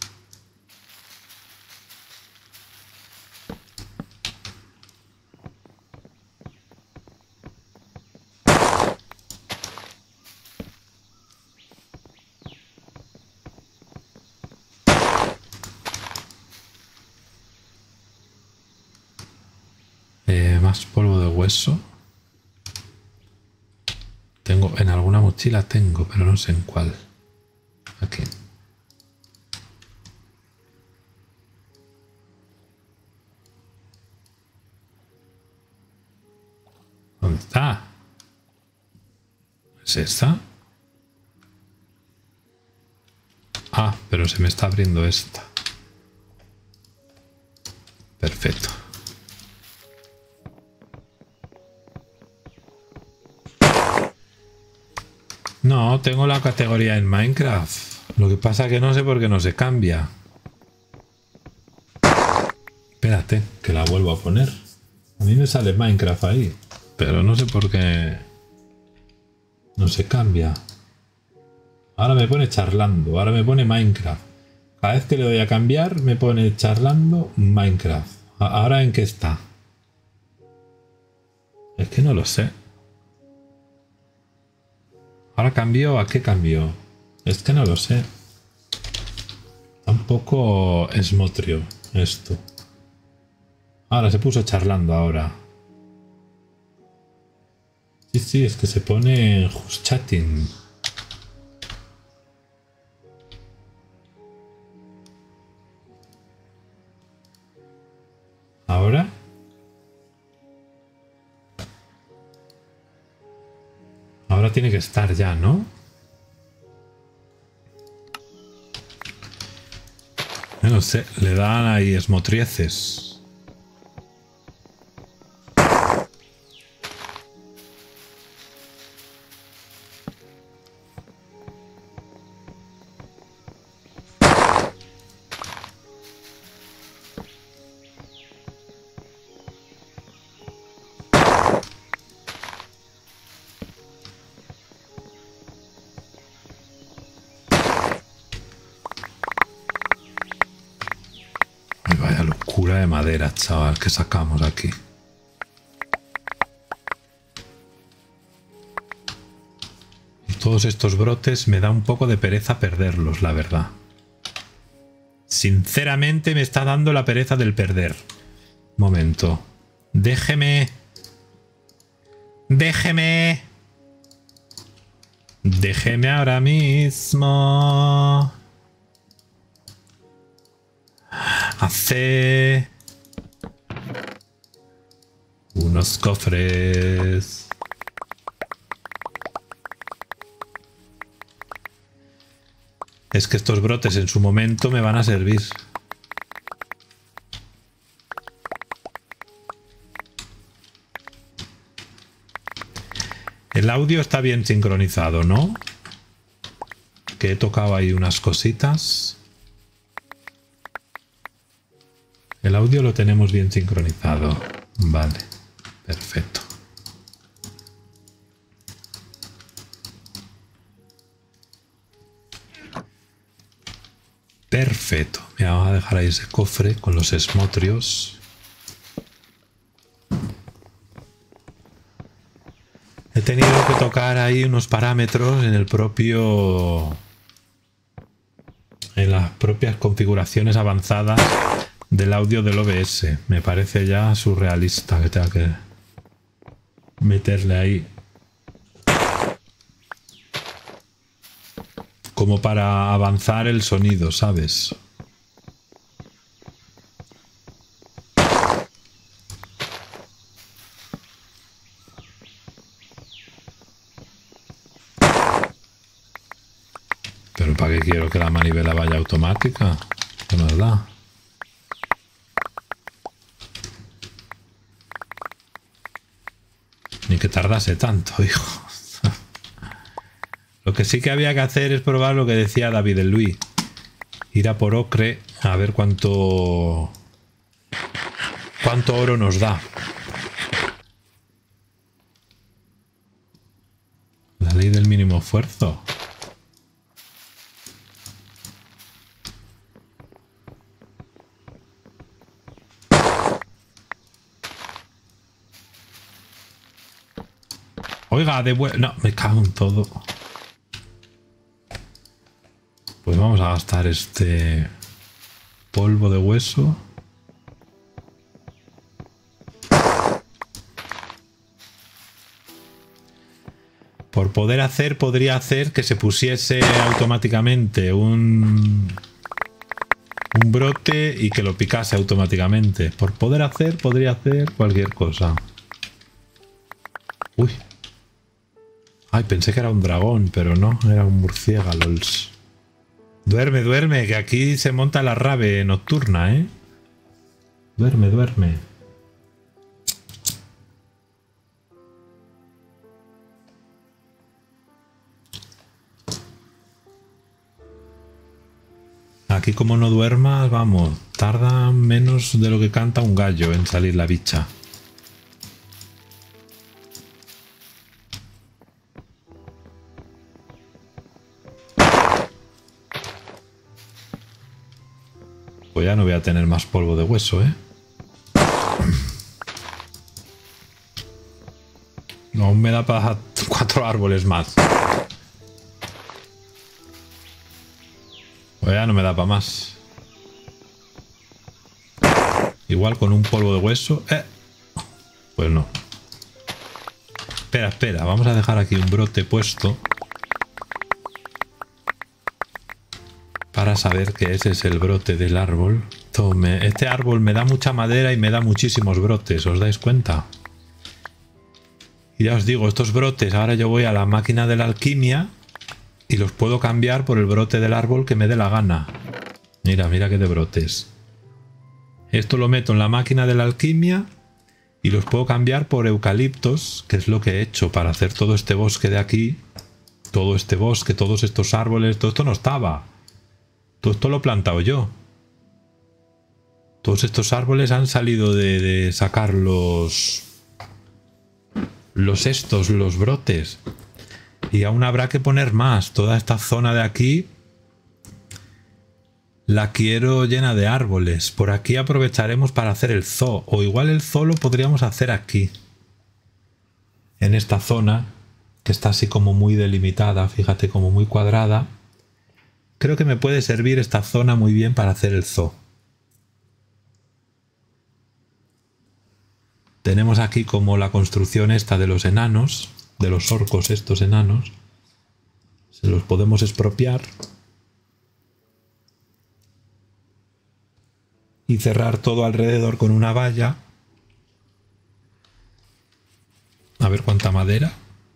Más polvo de hueso. Tengo, en alguna mochila tengo, pero no sé en cuál. Aquí. ¿Dónde está? ¿Es esta? Ah, pero se me está abriendo esta. Perfecto. No, tengo la categoría en Minecraft. Lo que pasa es que no sé por qué no se cambia. Espérate, que la vuelvo a poner. A mí me sale Minecraft ahí, pero no sé por qué no se cambia. Ahora me pone charlando, ahora me pone Minecraft. Cada vez que le doy a cambiar me pone charlando Minecraft. ¿Ahora en qué está? Es que no lo sé. ¿Ahora cambió? ¿A qué cambió? Es que no lo sé. Tampoco es motrio esto. Ahora se puso charlando ahora. Sí, sí, es que se pone just chatting. ¿Ahora? Ahora tiene que estar ya, ¿no? No sé, le dan ahí esmotrieces. De madera, chaval, que sacamos aquí. Y todos estos brotes me da un poco de pereza perderlos, la verdad. Sinceramente me está dando la pereza del perder. Momento. Déjeme. Déjeme. Déjeme ahora mismo. Hace unos cofres. Es que estos brotes en su momento me van a servir. El audio está bien sincronizado, ¿no? Que he tocado ahí unas cositas. El audio lo tenemos bien sincronizado. Vale, perfecto. Perfecto. Mira, vamos a dejar ahí ese cofre con los esmotrios. tocar ahí unos parámetros en el propio... en las propias configuraciones avanzadas del audio del O B S. Me parece ya surrealista que tenga que meterle ahí. Como para avanzar el sonido, ¿sabes? Pero ¿para qué quiero que la manivela vaya automática? ¿Qué nos da? Ni que tardase tanto, hijo. Lo que sí que había que hacer es probar lo que decía David el Luis. Ir a por ocre a ver cuánto... cuánto oro nos da. La ley del mínimo esfuerzo. Oiga, de vuelta... No, me cago en todo. Pues vamos a gastar este polvo de hueso. Por poder hacer, podría hacer que se pusiese automáticamente un, un brote y que lo picase automáticamente. Por poder hacer, podría hacer cualquier cosa. Uy. Ay, pensé que era un dragón, pero no, era un murciélago, lols. Duerme, duerme, que aquí se monta la rave nocturna, ¿eh? Duerme, duerme. Aquí como no duermas, vamos, tarda menos de lo que canta un gallo en salir la bicha. Pues ya no voy a tener más polvo de hueso, ¿eh? No, aún me da para cuatro árboles más. Pues ya no me da para más. Igual con un polvo de hueso... ¡Eh! Pues no. Espera, espera. Vamos a dejar aquí un brote puesto. Para saber que ese es el brote del árbol. Tome. Este árbol me da mucha madera y me da muchísimos brotes. ¿Os dais cuenta? Y ya os digo, estos brotes, ahora yo voy a la máquina de la alquimia y los puedo cambiar por el brote del árbol que me dé la gana. Mira, mira qué de brotes. Esto lo meto en la máquina de la alquimia y los puedo cambiar por eucaliptos, que es lo que he hecho para hacer todo este bosque de aquí. Todo este bosque, todos estos árboles, todo esto no estaba. Todo esto lo he plantado yo. Todos estos árboles han salido de, de sacar los... Los estos, los brotes. Y aún habrá que poner más. Toda esta zona de aquí la quiero llena de árboles. Por aquí aprovecharemos para hacer el zoo. O igual el zoo lo podríamos hacer aquí. En esta zona, que está así como muy delimitada, fíjate, como muy cuadrada. Creo que me puede servir esta zona muy bien para hacer el zoo. Tenemos aquí como la construcción esta de los enanos, de los orcos estos enanos. Se los podemos expropiar. Y cerrar todo alrededor con una valla. A ver cuánta madera.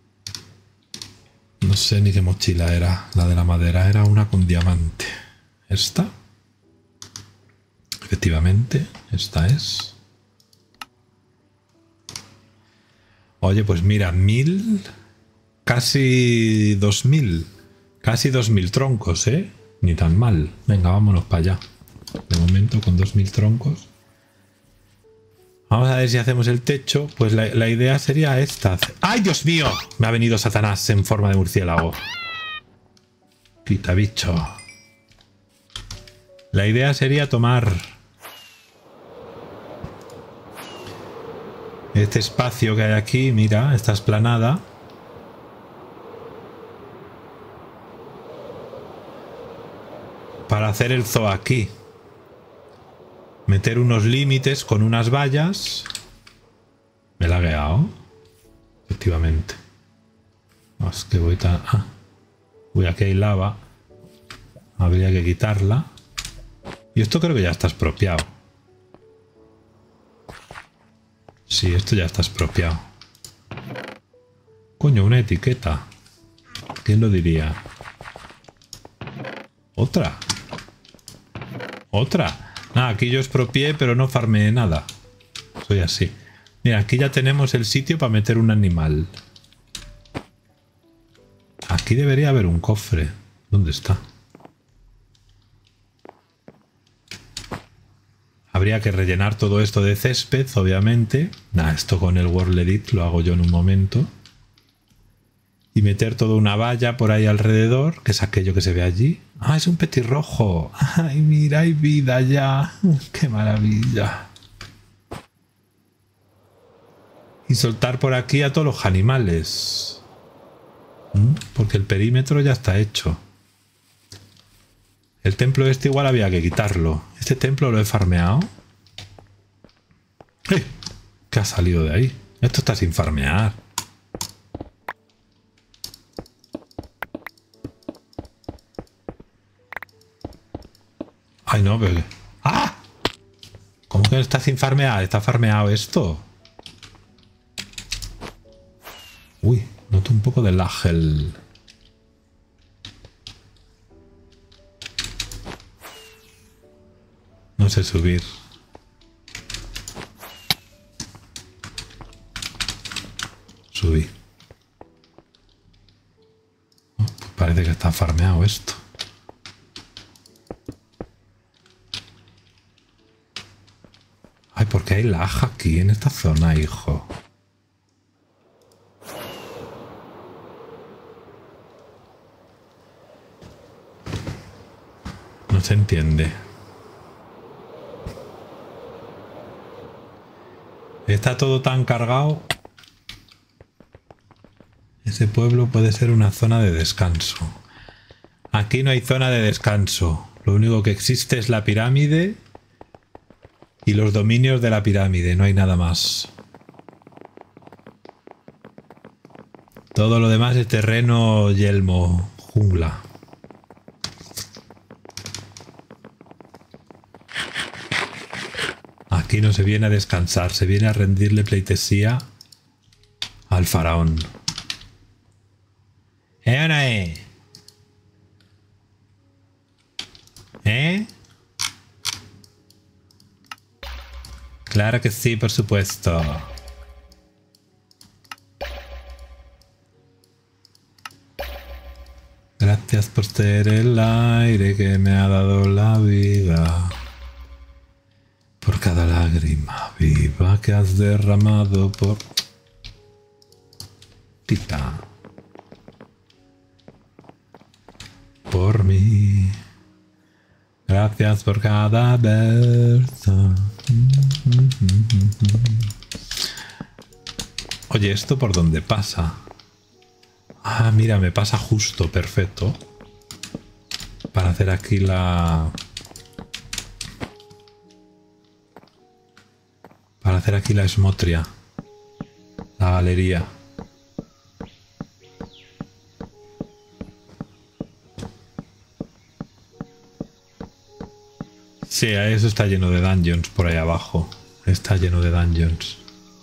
No sé ni qué mochila era. La de la madera era una con diamante. ¿Esta? Efectivamente, esta es. Oye, pues mira, mil... Casi dos mil. Casi dos mil troncos, ¿eh? Ni tan mal. Venga, vámonos para allá. De momento, con dos mil troncos. Vamos a ver si hacemos el techo. Pues la, la idea sería esta. ¡Ay, Dios mío! Me ha venido Satanás en forma de murciélago. Quita bicho. La idea sería tomar este espacio que hay aquí. Mira, esta esplanada. para hacer el zoo aquí. Meter unos límites con unas vallas. Me la he lagueado. Efectivamente. No, es que voy tan... Ah. Uy, aquí hay lava. Habría que quitarla. Y esto creo que ya está expropiado. Sí, esto ya está expropiado. Coño, una etiqueta. ¿Quién lo diría? ¿Otra? ¿Otra? Ah, aquí yo expropié, pero no farmeé nada. Soy así. Mira, aquí ya tenemos el sitio para meter un animal. Aquí debería haber un cofre. ¿Dónde está? Habría que rellenar todo esto de césped, obviamente. Nah, esto con el World Edit lo hago yo en un momento. Y meter toda una valla por ahí alrededor, que es aquello que se ve allí. ¡Ah, es un petirrojo! ¡Ay, mira, hay vida ya! ¡Qué maravilla! Y soltar por aquí a todos los animales. ¿Mm? Porque el perímetro ya está hecho. El templo este igual había que quitarlo. Este templo lo he farmeado. ¡Eh! ¿Qué ha salido de ahí? Esto está sin farmear. Ay, no, pero... ¡Ah! ¿Cómo que está sin farmear? ¿Está farmeado esto? Uy, noto un poco de lag el... No sé subir. Subí. Oh, pues parece que está farmeado esto. Ay, ¿por qué hay lag aquí en esta zona, hijo? No se entiende. Está todo tan cargado. Ese pueblo puede ser una zona de descanso. Aquí no hay zona de descanso. Lo único que existe es la pirámide y los dominios de la pirámide. No hay nada más. Todo lo demás es terreno, yelmo, jungla. Aquí no se viene a descansar, se viene a rendirle pleitesía al faraón. ¿Eh o no es? ¿Eh? Claro que sí, por supuesto. Gracias por ser el aire que me ha dado la vida. Por cada lágrima viva que has derramado por... Tita. Por mí. Gracias por cada verso. Oye, ¿esto por dónde pasa? Ah, mira, me pasa justo, perfecto. Para hacer aquí la... Para hacer aquí la esmotria. La galería. Sí, eso está lleno de dungeons por ahí abajo. Está lleno de dungeons.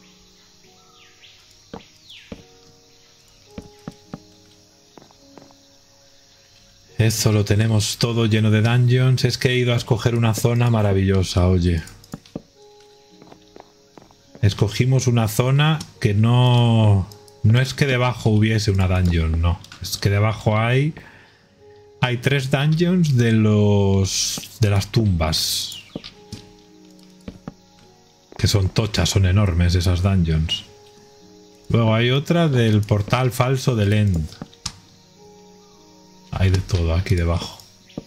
Eso lo tenemos todo lleno de dungeons. Es que he ido a escoger una zona maravillosa, oye. Escogimos una zona que no... No es que debajo hubiese una dungeon, no. Es que debajo hay... Hay tres dungeons de los... de las tumbas. Que son tochas, son enormes esas dungeons. Luego hay otra del portal falso del End. Hay de todo aquí debajo.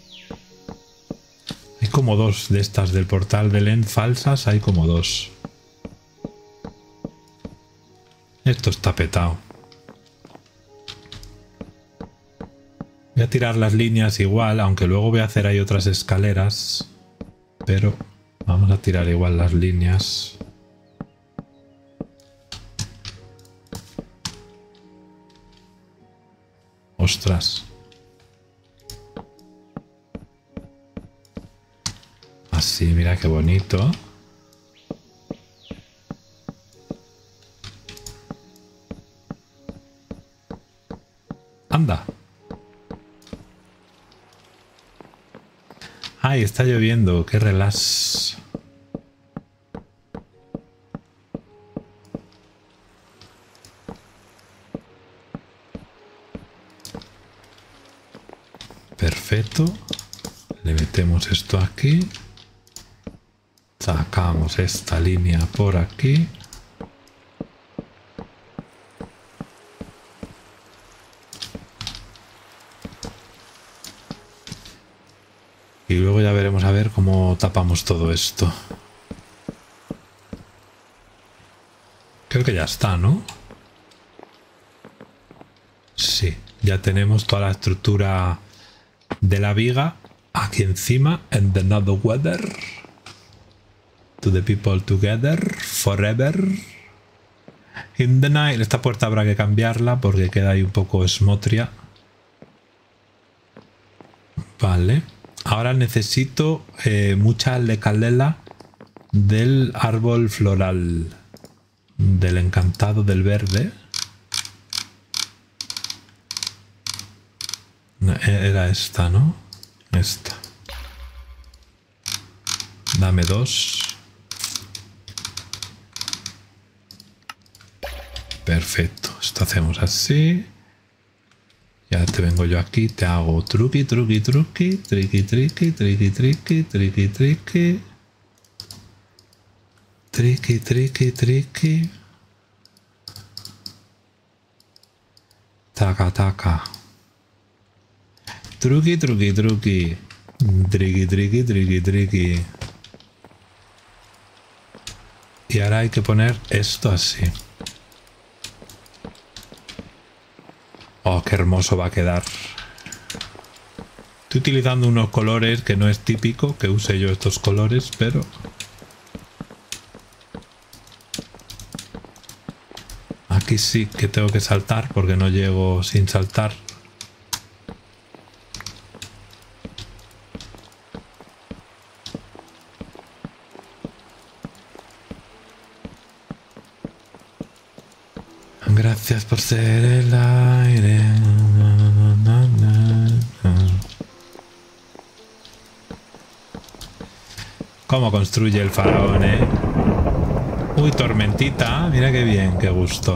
Hay como dos de estas del portal del End falsas, hay como dos. Esto está petado. Voy a tirar las líneas igual, aunque luego voy a hacer ahí otras escaleras. Pero vamos a tirar igual las líneas. Ostras. Así, mira qué bonito. Anda. Ay, está lloviendo, qué relax. Perfecto. Le metemos esto aquí. Sacamos esta línea por aquí. Y luego ya veremos a ver cómo tapamos todo esto. Creo que ya está, ¿no? Sí, ya tenemos toda la estructura de la viga aquí encima. And another weather. To the people together. Forever. In the night. Esta puerta habrá que cambiarla porque queda ahí un poco esmotria. Vale. Ahora necesito eh, mucha lecalela del árbol floral. Del encantado del verde. Era esta, ¿no? Esta. Dame dos. Perfecto. Esto hacemos así. Ya te vengo yo aquí, te hago truqui, truqui, truqui, triqui, triqui, triqui, triqui, triqui, triqui. Triqui, triqui, triqui. Taca, taca. Truqui, truqui, truqui. Triqui, triqui, triqui, triqui. Y ahora hay que poner esto así. Oh, qué hermoso va a quedar. Estoy utilizando unos colores que no es típico que use yo estos colores, pero... Aquí sí que tengo que saltar porque no llego sin saltar. Gracias por ser el aire. ¿Cómo construye el faraón, eh? Uy, tormentita. Mira qué bien, qué gusto.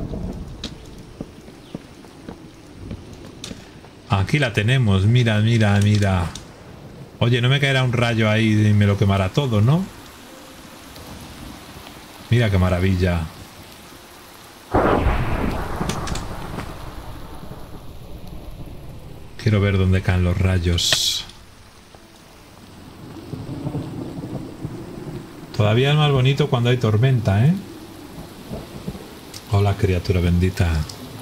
Aquí la tenemos. Mira, mira, mira. Oye, no me caerá un rayo ahí y me lo quemará todo, ¿no? Mira qué maravilla. Quiero ver dónde caen los rayos. Todavía es más bonito cuando hay tormenta, ¿eh? Hola, criatura bendita.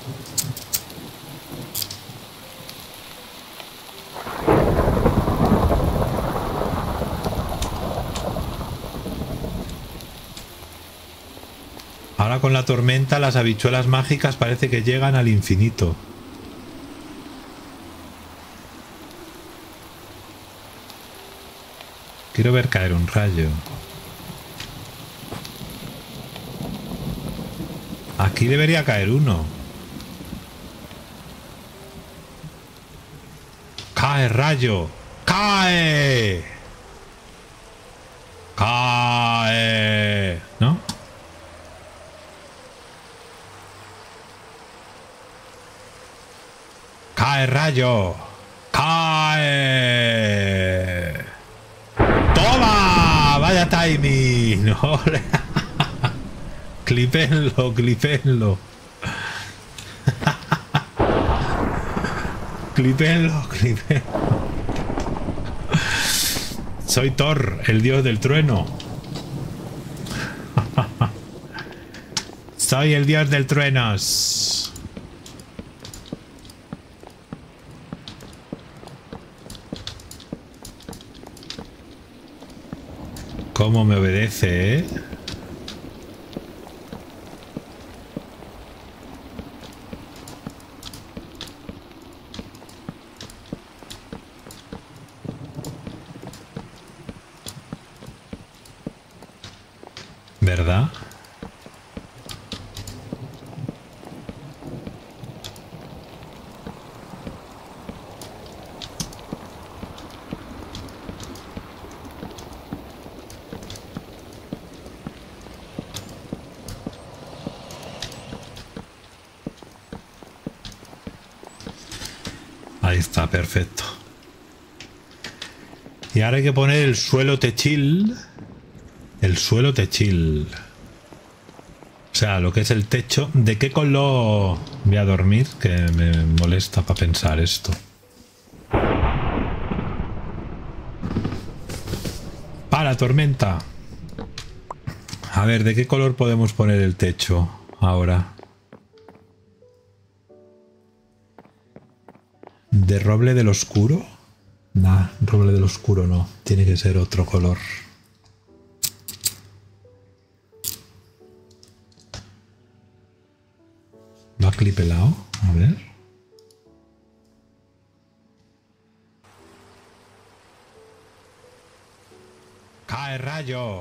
Ahora con la tormenta las habichuelas mágicas parece que llegan al infinito. Quiero ver caer un rayo. Aquí debería caer uno. ¡Cae, rayo! ¡Cae! ¡Cae! ¿No? ¡Cae, rayo! ¡Cae! ¡Toma! ¡Vaya timing! ¡Ole! Clipenlo, clipenlo. Clipenlo, clipenlo. Soy Thor, el dios del trueno. Soy el dios del truenos. ¿Cómo me obedece, eh? ¿Verdad? Ahí está, perfecto. Y ahora hay que poner el suelo techil. El suelo techil. O sea, lo que es el techo. ¿De qué color voy a dormir? Que me molesta para pensar esto. ¡Para, tormenta! A ver, ¿de qué color podemos poner el techo ahora? ¿De roble del oscuro? Nah, roble del oscuro no. Tiene que ser otro color. ¿Va clipelado? A ver. ¡Cae, rayo!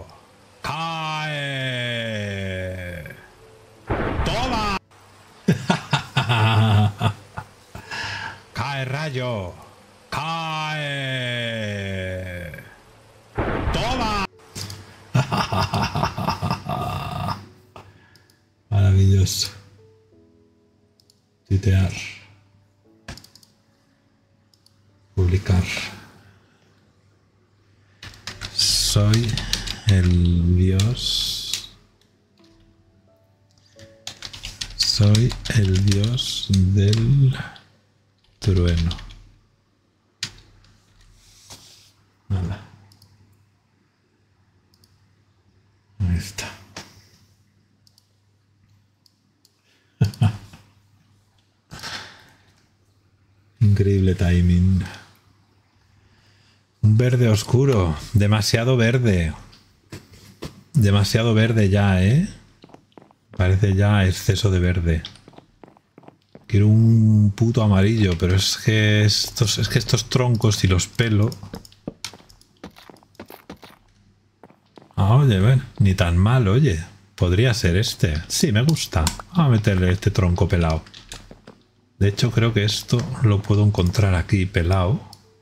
¡Cae! ¡Toma! ¡Cae, rayo! ¡Cae! ¡Toma! Maravilloso. Tuitear. Publicar. Soy el dios. Soy el dios del trueno. Nada. Ahí está. Increíble timing. Un verde oscuro. Demasiado verde. Demasiado verde ya, ¿eh? Parece ya exceso de verde. Quiero un puto amarillo, pero es que estos, es que estos troncos y los pelos... Ah, oye, bueno, ni tan mal, oye. Podría ser este. Sí, me gusta. Vamos a meterle este tronco pelado. De hecho, creo que esto lo puedo encontrar aquí pelado.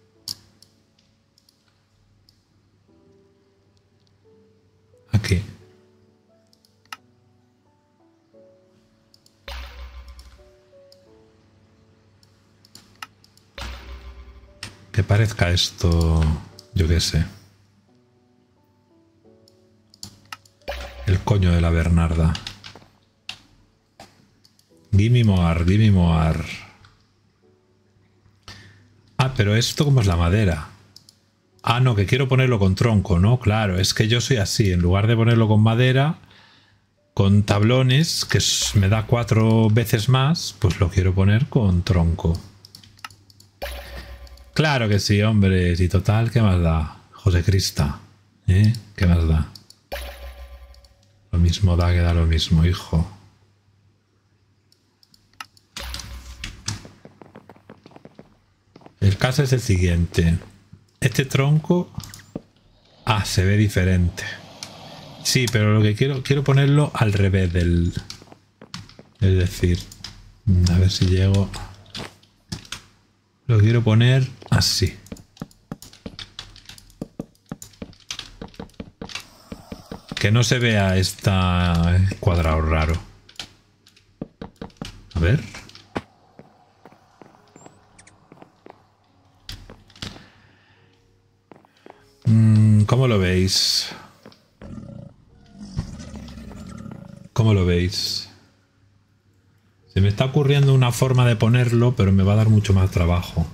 Aquí. Que parezca esto, yo qué sé. El coño de la Bernarda. Gimme more, gimme more. Ah, pero esto como es la madera. Ah, no, que quiero ponerlo con tronco, ¿no? Claro, es que yo soy así. En lugar de ponerlo con madera, con tablones, que me da cuatro veces más, pues lo quiero poner con tronco. Claro que sí, hombre. Y total, ¿qué más da? José Crista. ¿Eh? ¿Qué más da? Lo mismo da que da lo mismo, hijo. El caso es el siguiente. Este tronco... Ah, se ve diferente. Sí, pero lo que quiero... Quiero ponerlo al revés del... Es decir... A ver si llego... Lo quiero poner así. Que no se vea esta cuadrado raro. A ver. ¿Cómo lo veis? ¿Cómo lo veis? Se me está ocurriendo una forma de ponerlo, pero me va a dar mucho más trabajo.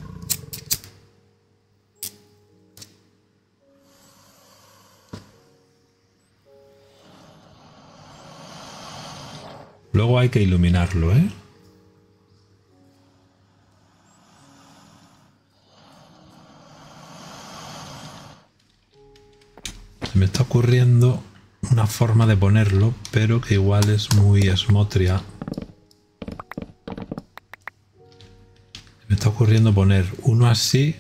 Luego hay que iluminarlo, ¿eh? Se me está ocurriendo una forma de ponerlo, pero que igual es muy esmotria. Me está ocurriendo poner uno así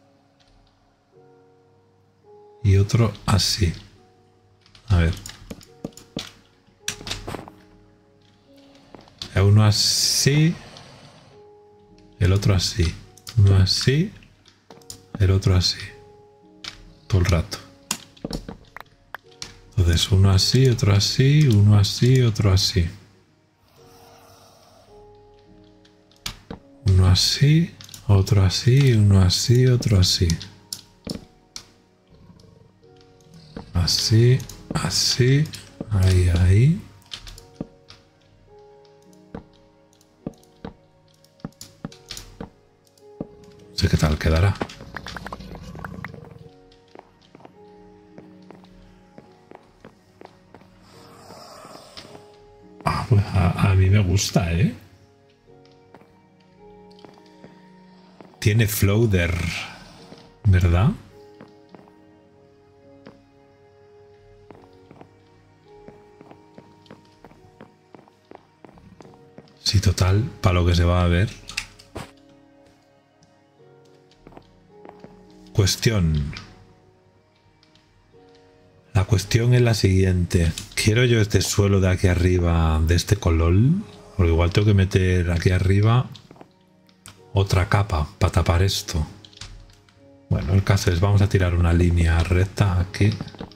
y otro así. A ver. Uno así, el otro así. Uno así, el otro así. Todo el rato. Entonces uno así, otro así, uno así, otro así. Uno así, otro así, uno así, otro así. Así, así, ahí, ahí. No sé qué tal quedará. Ah, pues a, a mí me gusta, ¿eh? Tiene floater, ¿verdad? Sí, total, para lo que se va a ver. Cuestión. La cuestión es la siguiente. ¿Quiero yo este suelo de aquí arriba de este color? Porque igual tengo que meter aquí arriba otra capa para tapar esto. Bueno, el caso es, vamos a tirar una línea recta aquí.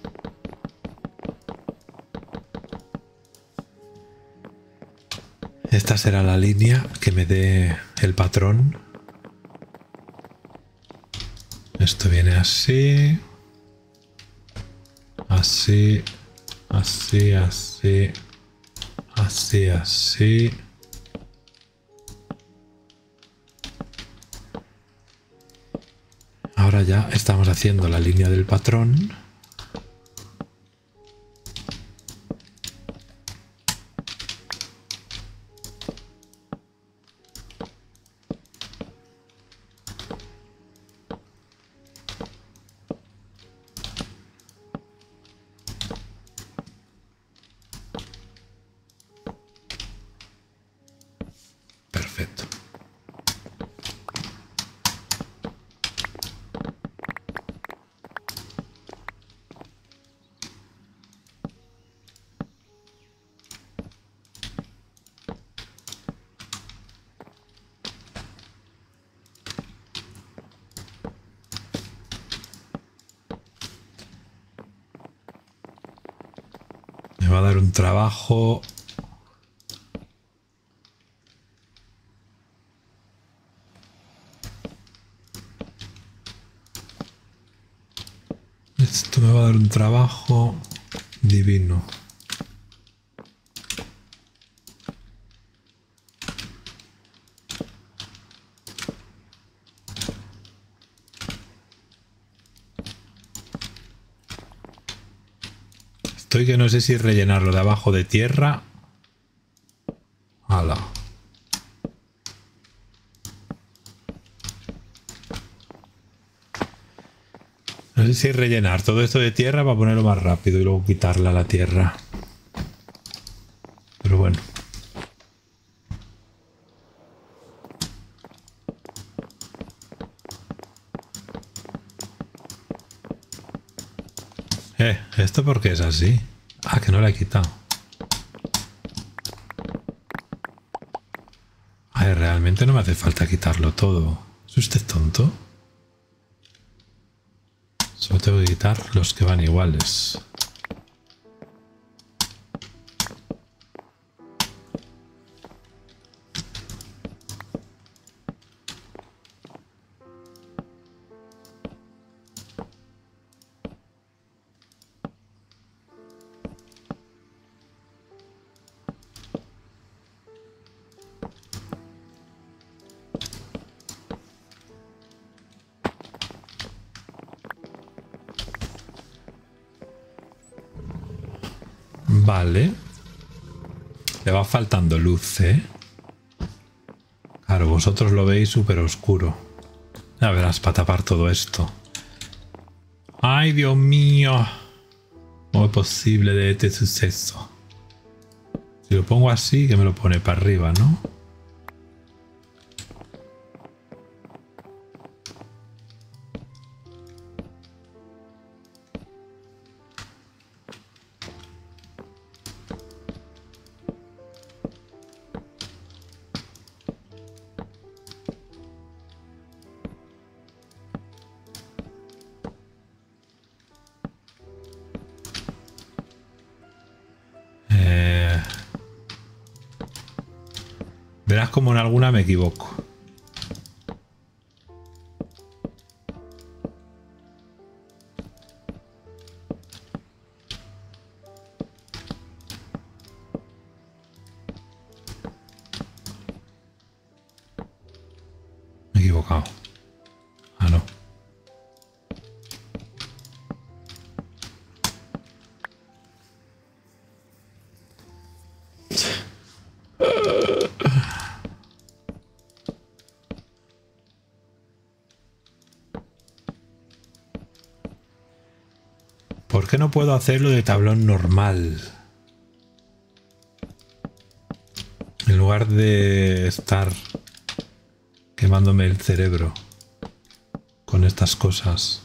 Esta será la línea que me dé el patrón. Esto viene así. Así. Así, así. Así, así. Ahora ya estamos haciendo la línea del patrón. Perfecto. Me va a dar un trabajo. Esto me va a dar un trabajo divino. Estoy que no sé si rellenarlo de abajo de tierra. ¡Hala! No sé si rellenar todo esto de tierra para ponerlo más rápido y luego quitarla a la tierra. Pero bueno. Eh, ¿esto por qué es así? Ah, que no la he quitado. Ay, realmente no me hace falta quitarlo todo. ¿Es usted tonto? Solo tengo que quitar los que van iguales. Vale. Le va faltando luz, ¿eh? Claro, vosotros lo veis súper oscuro. Ya verás para tapar todo esto. ¡Ay, Dios mío! ¿Cómo es posible de este suceso? Si lo pongo así, que me lo pone para arriba, ¿no? Verás como en alguna me equivoco. Me he equivocado. Ah, no. ¿Por qué no puedo hacerlo de tablón normal? En lugar de estar quemándome el cerebro con estas cosas.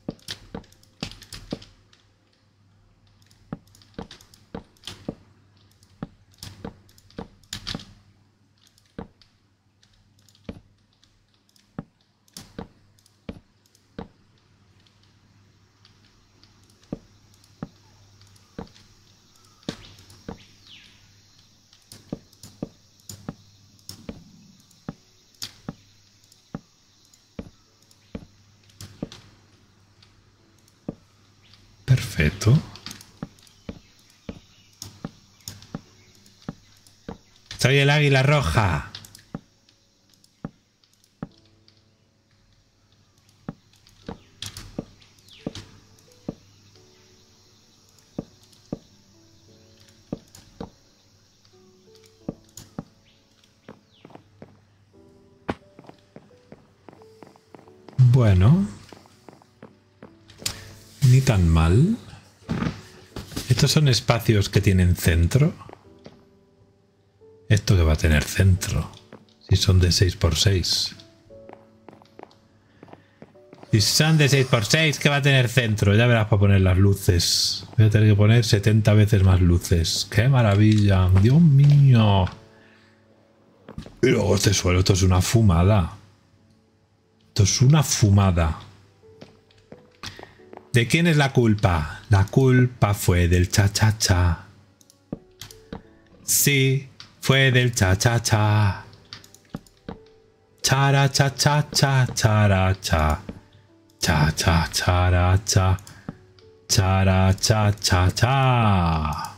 Perfecto. Soy el águila roja. Bueno. Ni tan mal. Estos son espacios que tienen centro. Esto que va a tener centro. Si son de seis por seis. Si son de seis por seis, ¿qué va a tener centro? Ya verás para poner las luces. Voy a tener que poner setenta veces más luces. ¡Qué maravilla! ¡Dios mío! Y luego este suelo, esto es una fumada. Esto es una fumada. ¿De quién es la culpa? La culpa fue del cha-cha-cha. Sí, fue del cha-cha-cha. Chara-cha-cha-cha, chara-cha. Cha-cha-chara-cha. Chara-cha-cha-cha.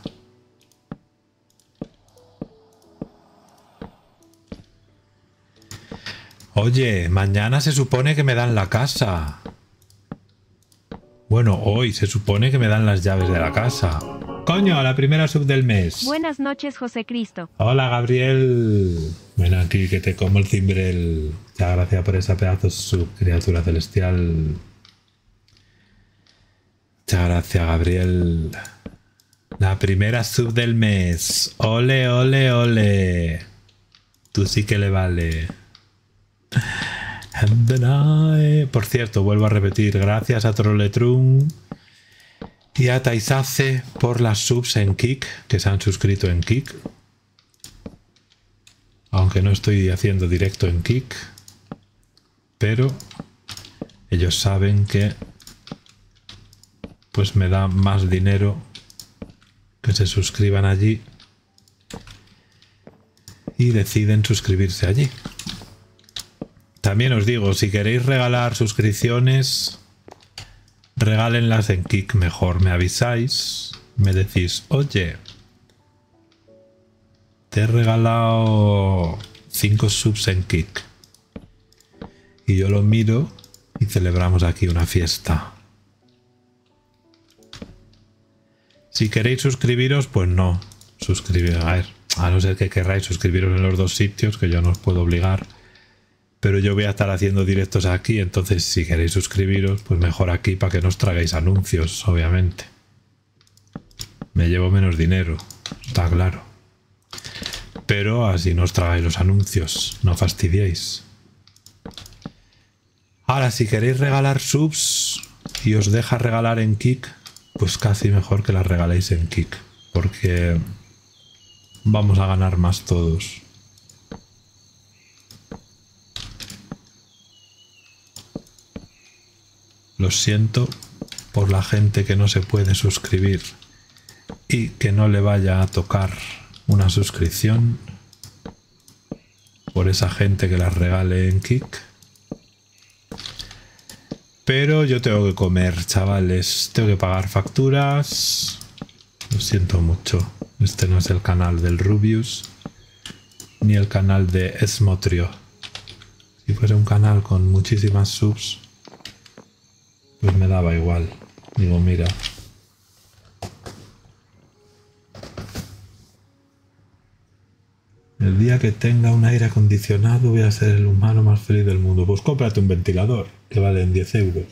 Oye, mañana se supone que me dan la casa. Bueno, hoy se supone que me dan las llaves de la casa. ¡Coño! La primera sub del mes. Buenas noches, José Cristo. Hola, Gabriel. Ven aquí que te como el cimbrel. Muchas gracias por esa pedazo sub, criatura celestial. Muchas gracias, Gabriel. La primera sub del mes. Ole, ole, ole. Tú sí que le vale. Por cierto, vuelvo a repetir, gracias a Trolletrun y a Taizace por las subs en Kik, que se han suscrito en Kik. Aunque no estoy haciendo directo en Kik, pero ellos saben que pues me da más dinero que se suscriban allí y deciden suscribirse allí. También os digo, si queréis regalar suscripciones, regálenlas en Kik mejor. Me avisáis, me decís, oye, te he regalado cinco subs en Kik. Y yo lo miro y celebramos aquí una fiesta. Si queréis suscribiros, pues no. Suscribir, a ver, a no ser que querráis suscribiros en los dos sitios, que yo no os puedo obligar. Pero yo voy a estar haciendo directos aquí, entonces si queréis suscribiros, pues mejor aquí para que no os tragáis anuncios, obviamente. Me llevo menos dinero, está claro. Pero así no os tragáis los anuncios, no fastidiéis. Ahora, si queréis regalar subs y os deja regalar en Kick, pues casi mejor que las regaléis en Kick, porque vamos a ganar más todos. Lo siento por la gente que no se puede suscribir y que no le vaya a tocar una suscripción, por esa gente que las regale en Kick. Pero yo tengo que comer, chavales, tengo que pagar facturas. Lo siento mucho, este no es el canal del Rubius ni el canal de Esmotrio. Si fuera un canal con muchísimas subs, pues me daba igual. Digo, mira, el día que tenga un aire acondicionado voy a ser el humano más feliz del mundo. Pues cómprate un ventilador, que valen diez euros.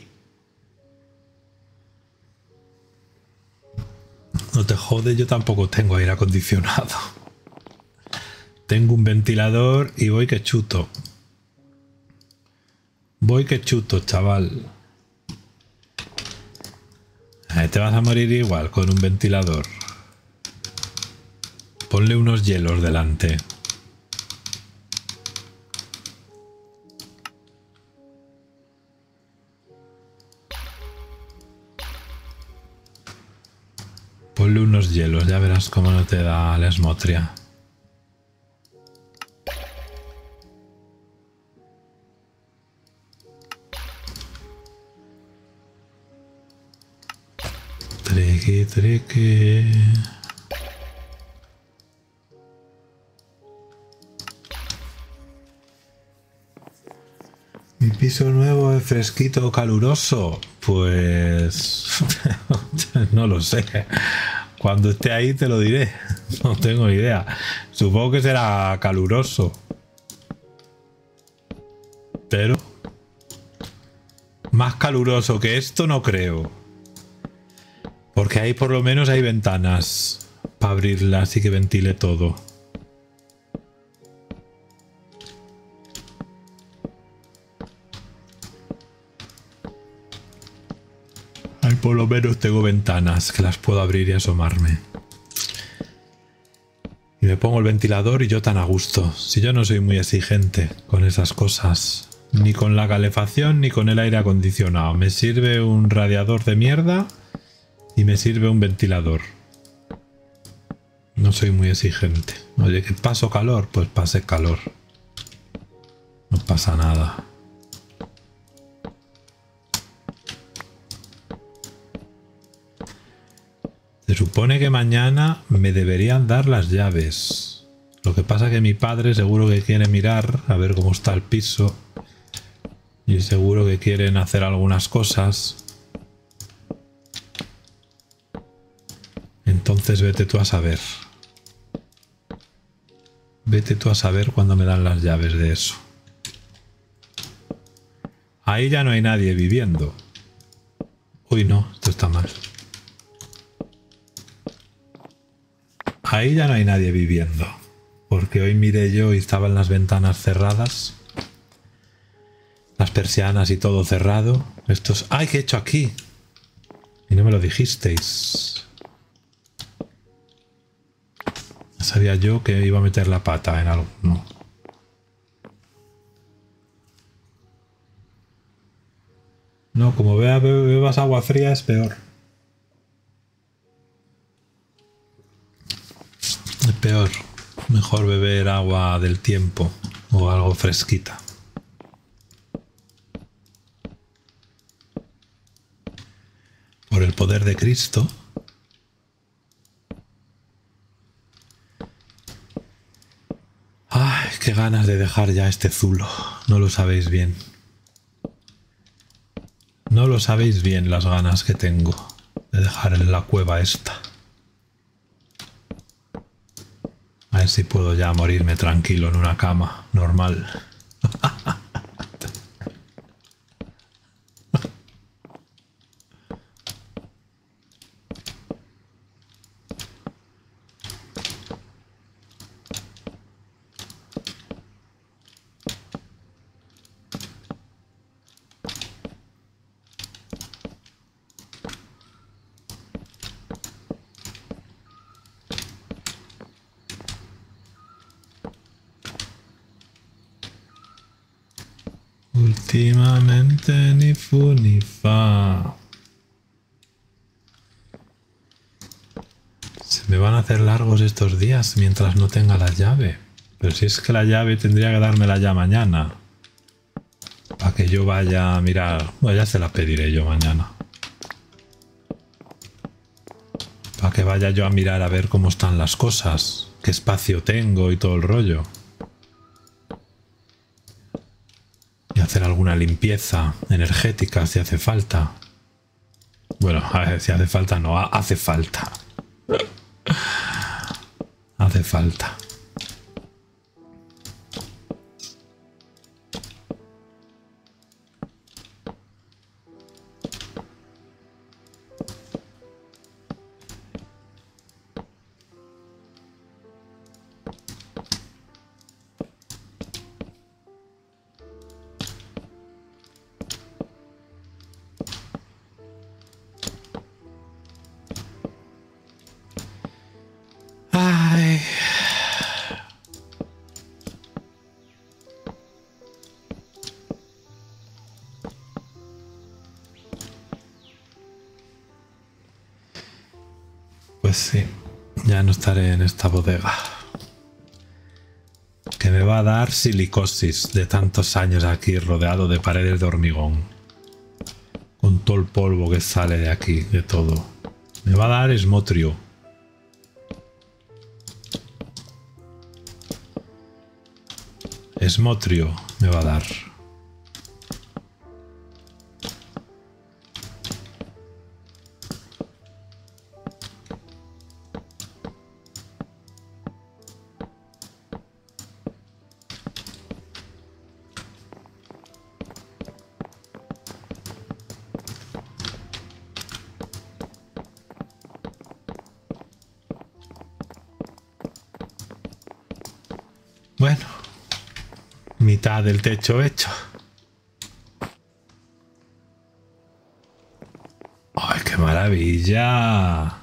No te jode, yo tampoco tengo aire acondicionado. Tengo un ventilador y voy que chuto. Voy que chuto, chaval. Eh, te vas a morir igual con un ventilador. Ponle unos hielos delante. Ponle unos hielos, ya verás cómo no te da la esmotria. Triqui, triqui. Mi piso nuevo es fresquito, caluroso. Pues no lo sé. Cuando esté ahí te lo diré. No tengo ni idea. Supongo que será caluroso. Pero más caluroso que esto no creo. Porque ahí por lo menos hay ventanas para abrirlas y que ventile todo. Ahí por lo menos tengo ventanas que las puedo abrir y asomarme. Y me pongo el ventilador y yo tan a gusto. Si yo no soy muy exigente con esas cosas. Ni con la calefacción ni con el aire acondicionado. Me sirve un radiador de mierda y me sirve un ventilador. No soy muy exigente. Oye, que paso calor, pues pase calor. No pasa nada. Se supone que mañana me deberían dar las llaves. Lo que pasa es que mi padre seguro que quiere mirar a ver cómo está el piso. Y seguro que quieren hacer algunas cosas. Entonces vete tú a saber. Vete tú a saber cuándo me dan las llaves de eso. Ahí ya no hay nadie viviendo. Uy, no, esto está mal. Ahí ya no hay nadie viviendo. Porque hoy miré yo y estaban las ventanas cerradas. Las persianas y todo cerrado. Estos... ¡Ay, qué he hecho aquí! Y no me lo dijisteis. Sabía yo que iba a meter la pata en algo. No. No, como vea, bebas agua fría es peor. Es peor. Mejor beber agua del tiempo o algo fresquita. Por el poder de Cristo. Ay, qué ganas de dejar ya este zulo. No lo sabéis bien. No lo sabéis bien las ganas que tengo de dejar en la cueva esta. A ver si puedo ya morirme tranquilo en una cama normal. Últimamente ni fu ni fa. Se me van a hacer largos estos días mientras no tenga la llave. Pero si es que la llave tendría que dármela ya mañana. Para que yo vaya a mirar. Bueno, ya se la pediré yo mañana. Para que vaya yo a mirar a ver cómo están las cosas. Qué espacio tengo y todo el rollo. Y hacer alguna limpieza energética si hace falta. Bueno, a ver, si hace falta no, hace falta. Hace falta. Ay. Pues sí, ya no estaré en esta bodega. Que me va a dar silicosis de tantos años aquí rodeado de paredes de hormigón. Con todo el polvo que sale de aquí, de todo. Me va a dar esmotrio. Esmotrio me va a dar. Bueno, mitad del techo hecho. ¡Ay, qué maravilla!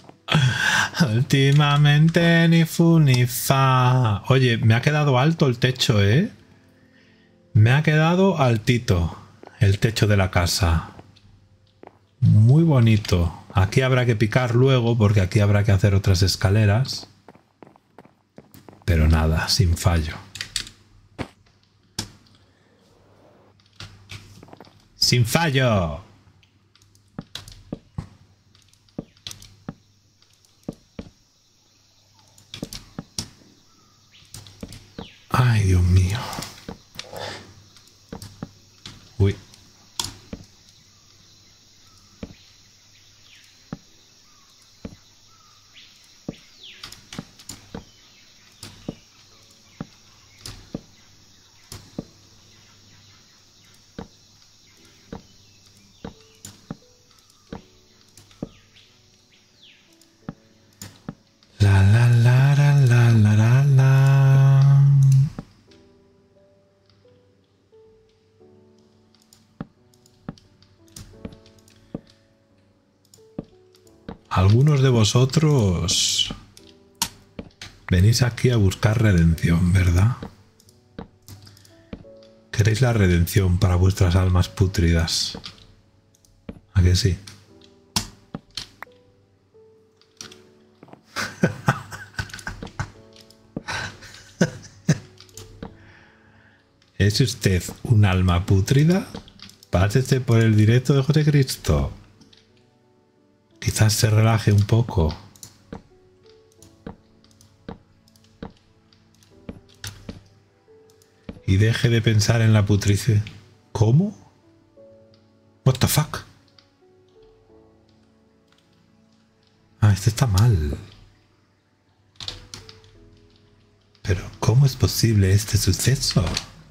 Últimamente ni fu ni fa. Oye, me ha quedado alto el techo, ¿eh? Me ha quedado altito el techo de la casa. Muy bonito. Aquí habrá que picar luego porque aquí habrá que hacer otras escaleras. Pero nada, sin fallo. ¡Sin fallo! Ay, Dios mío. Uy. La la la la la la la la. Algunos de vosotros venís aquí a buscar redención, ¿verdad? Queréis la redención para vuestras almas pútridas. ¿A que sí? ¿Es usted un alma pútrida? Pásese por el directo de José Cristo. Quizás se relaje un poco. Y deje de pensar en la putrice. ¿Cómo? What the fuck? Ah, este está mal. Pero, ¿cómo es posible este suceso?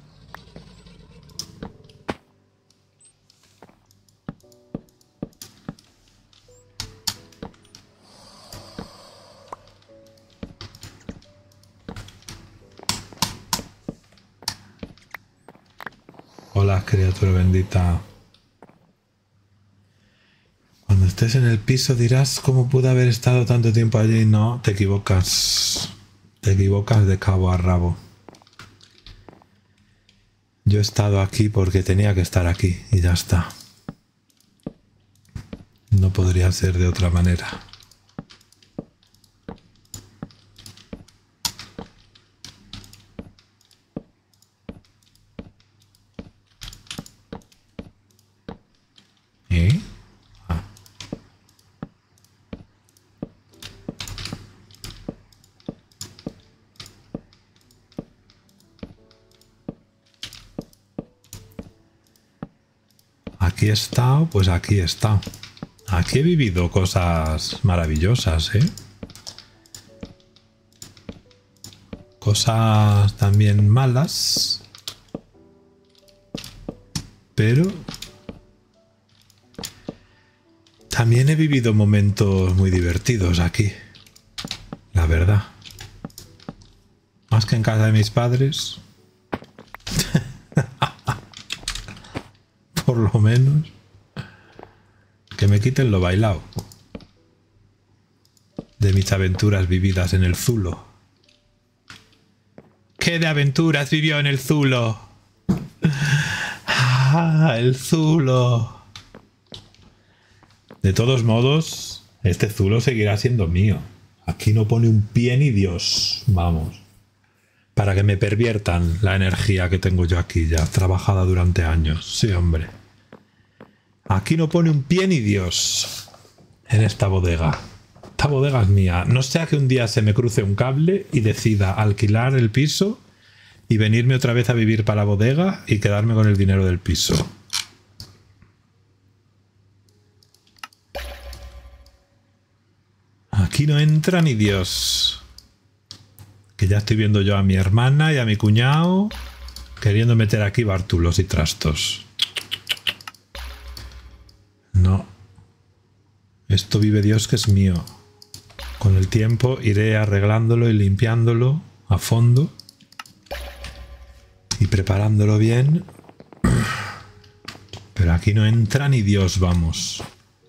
Hola, criatura bendita. Cuando estés en el piso dirás cómo pude haber estado tanto tiempo allí. No, te equivocas. Te equivocas de cabo a rabo. Yo he estado aquí porque tenía que estar aquí y ya está. No podría ser de otra manera. ¿Eh? Ah. Aquí he estado, pues aquí he estado. Aquí he vivido cosas maravillosas, ¿eh? Cosas también malas. Pero también he vivido momentos muy divertidos aquí. La verdad. Más que en casa de mis padres. Por lo menos. Que me quiten lo bailado. De mis aventuras vividas en el Zulo. ¿Qué de aventuras vivió en el Zulo? ¡Ah, el Zulo! De todos modos, este Zulo seguirá siendo mío. Aquí no pone un pie ni Dios. Vamos. Para que me perviertan la energía que tengo yo aquí ya, trabajada durante años. Sí, hombre. Aquí no pone un pie ni Dios en esta bodega. Esta bodega es mía. No sea que un día se me cruce un cable y decida alquilar el piso y venirme otra vez a vivir para la bodega y quedarme con el dinero del piso. Aquí no entra ni Dios. Que ya estoy viendo yo a mi hermana y a mi cuñado queriendo meter aquí bártulos y trastos. No. Esto vive Dios que es mío. Con el tiempo iré arreglándolo y limpiándolo a fondo y preparándolo bien. Pero aquí no entra ni Dios, vamos.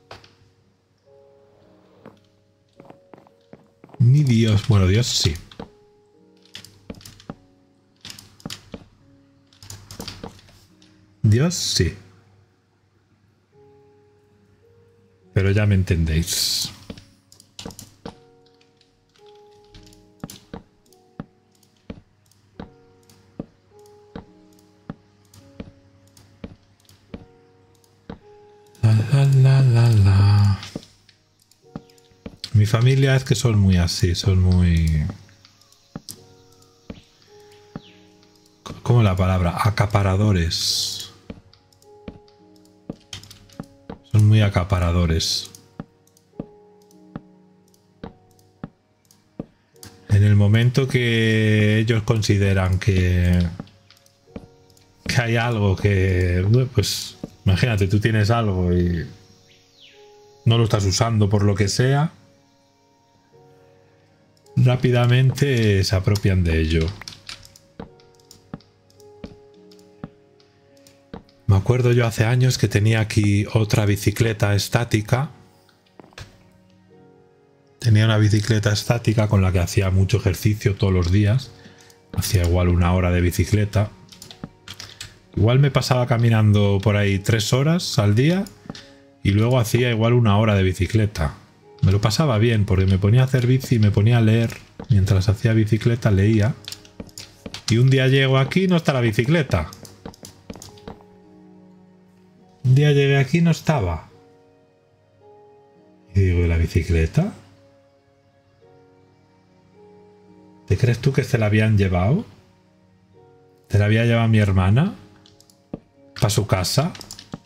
Ni Dios. Bueno, Dios sí. Dios sí. Pero ya me entendéis. La, la, la, la, la. Mi familia es que son muy así, son muy... ¿Cómo es la palabra? Acaparadores. Son muy acaparadores. En el momento que ellos consideran que, que hay algo que... Pues imagínate, tú tienes algo y no lo estás usando por lo que sea, rápidamente se apropian de ello. Me acuerdo yo hace años que tenía aquí otra bicicleta estática. Tenía una bicicleta estática con la que hacía mucho ejercicio todos los días. Hacía igual una hora de bicicleta. Igual me pasaba caminando por ahí tres horas al día y luego hacía igual una hora de bicicleta. Me lo pasaba bien porque me ponía a hacer bici y me ponía a leer. Mientras hacía bicicleta leía. Y un día llego aquí y no está la bicicleta. Un día llegué aquí y no estaba. Y digo, ¿y la bicicleta? ¿Te crees tú que se la habían llevado? ¿Te la había llevado mi hermana? ¿Para su casa?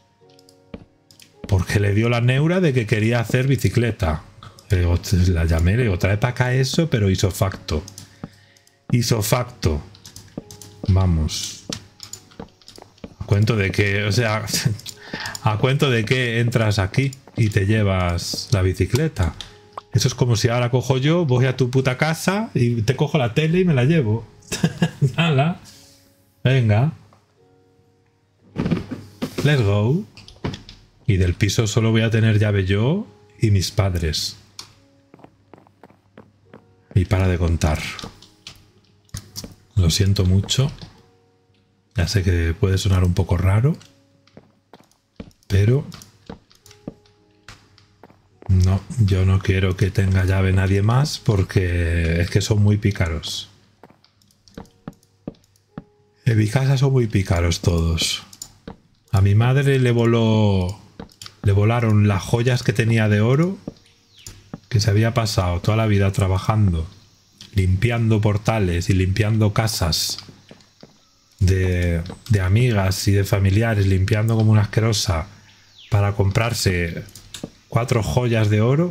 Porque le dio la neura de que quería hacer bicicleta. Le digo, la llamé, le digo, trae para acá eso, pero isofacto. Isofacto. Vamos. A cuento de que, o sea... ¿A cuento de que entras aquí y te llevas la bicicleta? Eso es como si ahora cojo yo, voy a tu puta casa y te cojo la tele y me la llevo. Nada. Venga. Let's go. Y del piso solo voy a tener llave yo y mis padres. Y para de contar. Lo siento mucho. Ya sé que puede sonar un poco raro, pero no, yo no quiero que tenga llave nadie más porque es que son muy pícaros. En mi casa son muy pícaros todos. A mi madre le voló, le volaron las joyas que tenía de oro, que se había pasado toda la vida trabajando, limpiando portales y limpiando casas de, de amigas y de familiares, limpiando como una asquerosa para comprarse cuatro joyas de oro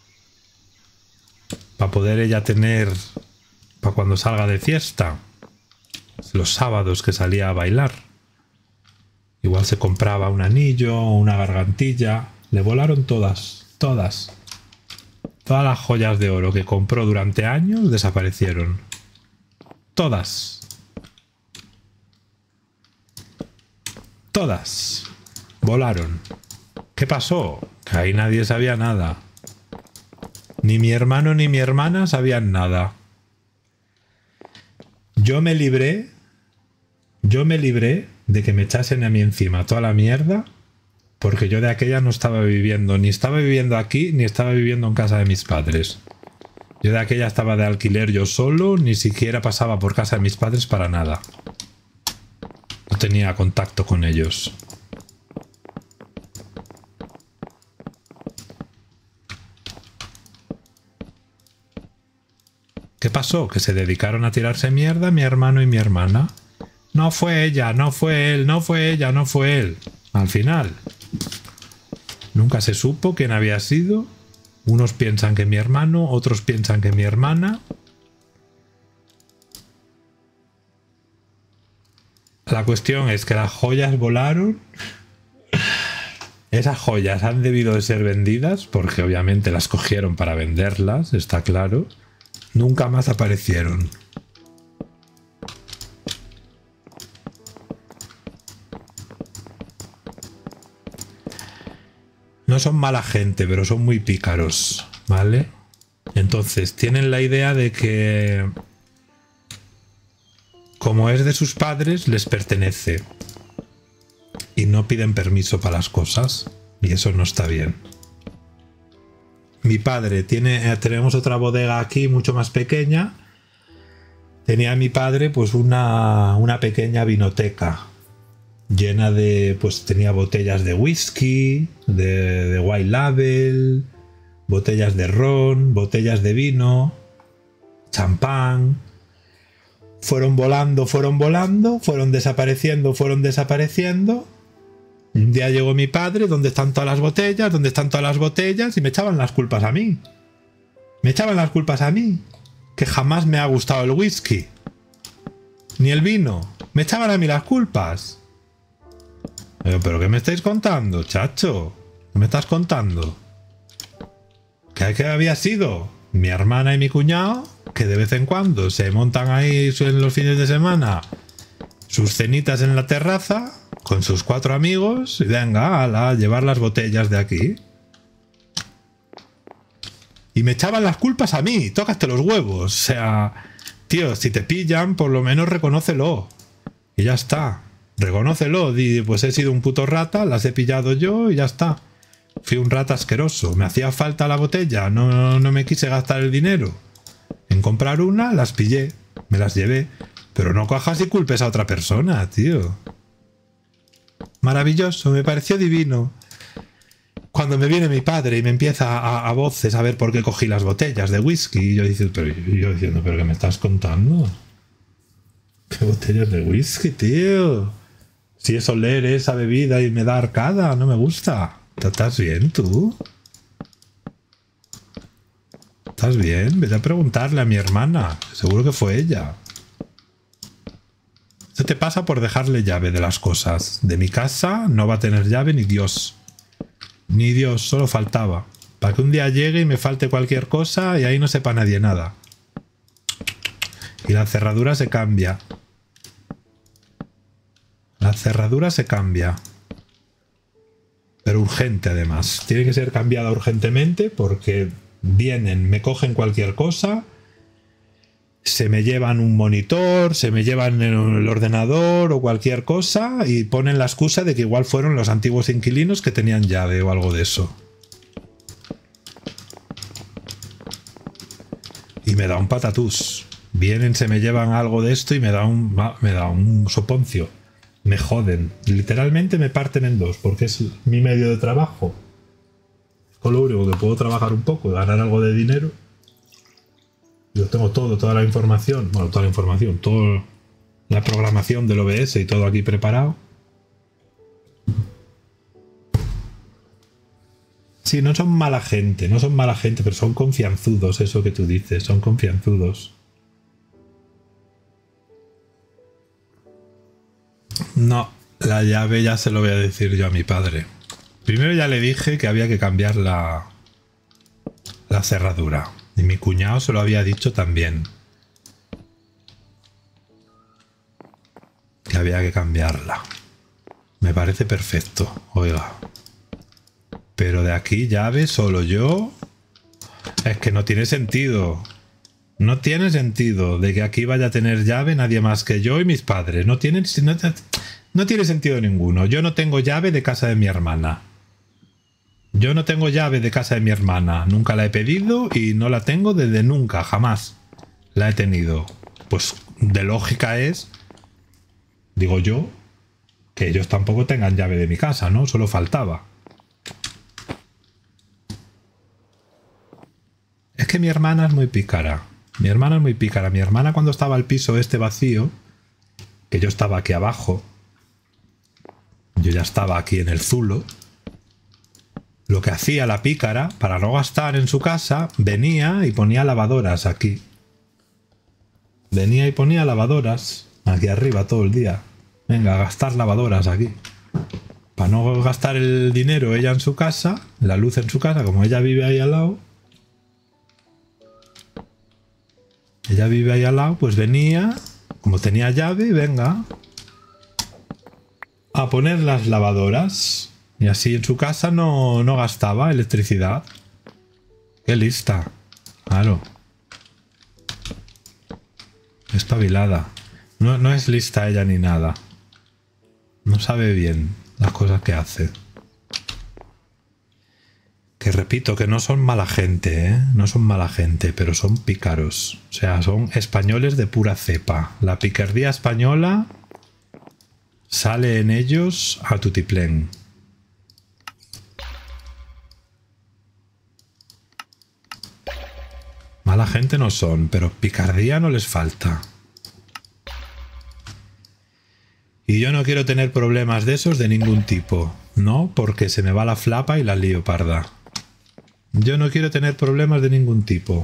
para poder ella tener para cuando salga de fiesta, los sábados que salía a bailar. Igual se compraba un anillo o una gargantilla. Le volaron todas, todas. Todas las joyas de oro que compró durante años desaparecieron. Todas. Todas. Volaron. ¿Qué pasó? Que ahí nadie sabía nada. Ni mi hermano ni mi hermana sabían nada. Yo me libré. Yo me libré de que me echasen a mí encima toda la mierda, porque yo de aquella no estaba viviendo, ni estaba viviendo aquí, ni estaba viviendo en casa de mis padres. Yo de aquella estaba de alquiler yo solo, ni siquiera pasaba por casa de mis padres para nada. No tenía contacto con ellos. ¿Qué pasó? Que se dedicaron a tirarse mierda mi hermano y mi hermana. No fue ella, no fue él, no fue ella, no fue él. Al final, nunca se supo quién había sido. Unos piensan que mi hermano, otros piensan que mi hermana. La cuestión es que las joyas volaron. Esas joyas han debido de ser vendidas, porque obviamente las cogieron para venderlas, está claro. Nunca más aparecieron. No son mala gente, pero son muy pícaros, ¿vale? Entonces, tienen la idea de que, como es de sus padres, les pertenece. Y no piden permiso para las cosas. Y eso no está bien. Mi padre tiene... Tenemos otra bodega aquí, mucho más pequeña. Tenía mi padre, pues, una, una pequeña vinoteca. Llena de, pues tenía botellas de whisky, de, de white label, botellas de ron, botellas de vino, champán. Fueron volando, fueron volando, fueron desapareciendo, fueron desapareciendo. Un día llegó mi padre, ¿dónde están todas las botellas? ¿Dónde están todas las botellas? Y me echaban las culpas a mí. Me echaban las culpas a mí. Que jamás me ha gustado el whisky. Ni el vino. Me echaban a mí las culpas. ¿Pero qué me estáis contando, chacho? ¿Qué me estás contando? ¿Qué, qué había sido? Mi hermana y mi cuñado, que de vez en cuando se montan ahí en los fines de semana sus cenitas en la terraza con sus cuatro amigos y venga, ala, llevar las botellas de aquí. Y me echaban las culpas a mí, tócate los huevos. O sea, tío, si te pillan, por lo menos reconócelo. Y ya está. Reconócelo, di, pues he sido un puto rata, las he pillado yo y ya está. Fui un rata asqueroso, me hacía falta la botella, no, no me quise gastar el dinero en comprar una, las pillé, me las llevé. Pero no cojas y culpes a otra persona, tío. Maravilloso, me pareció divino. Cuando me viene mi padre y me empieza a, a voces a ver por qué cogí las botellas de whisky, y yo, dice, pero, y yo diciendo, ¿pero qué me estás contando? ¿Qué botellas de whisky, tío? Si es oler esa bebida y me da arcada, no me gusta. ¿Estás bien tú? ¿Estás bien? Vete a preguntarle a mi hermana. Seguro que fue ella. Se te pasa por dejarle llave de las cosas. De mi casa no va a tener llave ni Dios. Ni Dios, solo faltaba. Para que un día llegue y me falte cualquier cosa y ahí no sepa nadie nada. Y la cerradura se cambia. La cerradura se cambia. Pero urgente además. Tiene que ser cambiada urgentemente porque vienen, me cogen cualquier cosa se me llevan un monitor, se me llevan el ordenador o cualquier cosa y ponen la excusa de que igual fueron los antiguos inquilinos que tenían llave o algo de eso. Y me da un patatús. Vienen, se me llevan algo de esto y me da un, me da un soponcio. Me joden. Literalmente me parten en dos porque es mi medio de trabajo. Con lo único que puedo trabajar un poco, ganar algo de dinero. Yo tengo todo, toda la información, bueno, toda la información, toda la programación del O B S y todo aquí preparado. Sí, no son mala gente, no son mala gente, pero son confianzudos, eso que tú dices, son confianzudos. No, la llave ya se lo voy a decir yo a mi padre. Primero ya le dije que había que cambiar la, la cerradura. Y mi cuñado se lo había dicho también. Que había que cambiarla. Me parece perfecto, oiga. Pero de aquí llave solo yo... Es que no tiene sentido. No tiene sentido de que aquí vaya a tener llave nadie más que yo y mis padres. No tiene, no, no tiene sentido ninguno. Yo no tengo llave de casa de mi hermana. Yo no tengo llave de casa de mi hermana. Nunca la he pedido y no la tengo desde nunca, jamás la he tenido. Pues de lógica es, digo yo, que ellos tampoco tengan llave de mi casa, ¿no? Solo faltaba. Es que mi hermana es muy pícara. Mi hermana es muy pícara. Mi hermana cuando estaba el piso este vacío, que yo estaba aquí abajo, yo ya estaba aquí en el zulo, lo que hacía la pícara, para no gastar en su casa, venía y ponía lavadoras aquí. Venía y ponía lavadoras aquí arriba todo el día. Venga, a gastar lavadoras aquí. Para no gastar el dinero ella en su casa, la luz en su casa, como ella vive ahí al lado. Ella vive ahí al lado, pues venía, como tenía llave, venga, a poner las lavadoras. Y así en su casa no, no gastaba electricidad. ¡Qué lista! Claro. Espabilada. No, no es lista ella ni nada. No sabe bien las cosas que hace. Que repito, que no son mala gente, ¿eh? No son mala gente, pero son pícaros. O sea, son españoles de pura cepa. La picardía española sale en ellos a tutiplén. Mala gente no son, pero picardía no les falta. Y yo no quiero tener problemas de esos de ningún tipo, ¿no? Porque se me va la flapa y la lío parda. Yo no quiero tener problemas de ningún tipo.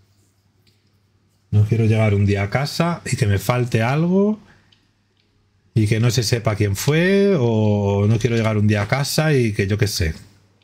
No quiero llegar un día a casa y que me falte algo y que no se sepa quién fue, o no quiero llegar un día a casa y que yo qué sé.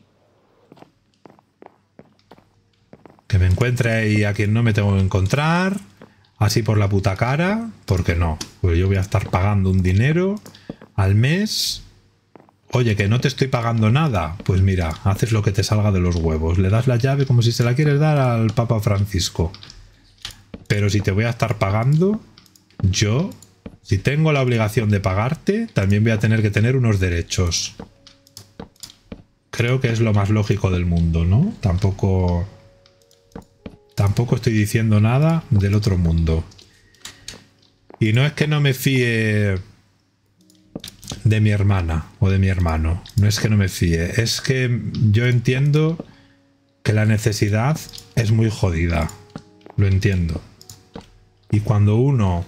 Que me encuentre ahí a quien no me tengo que encontrar, así por la puta cara, porque no. Pues yo voy a estar pagando un dinero al mes. Oye, que no te estoy pagando nada. Pues mira, haces lo que te salga de los huevos. Le das la llave como si se la quieres dar al Papa Francisco. Pero si te voy a estar pagando, yo, si tengo la obligación de pagarte, también voy a tener que tener unos derechos. Creo que es lo más lógico del mundo, ¿no? Tampoco... Tampoco estoy diciendo nada del otro mundo. Y no es que no me fíe de mi hermana o de mi hermano. No es que no me fíe. Es que yo entiendo que la necesidad es muy jodida. Lo entiendo. Y cuando uno...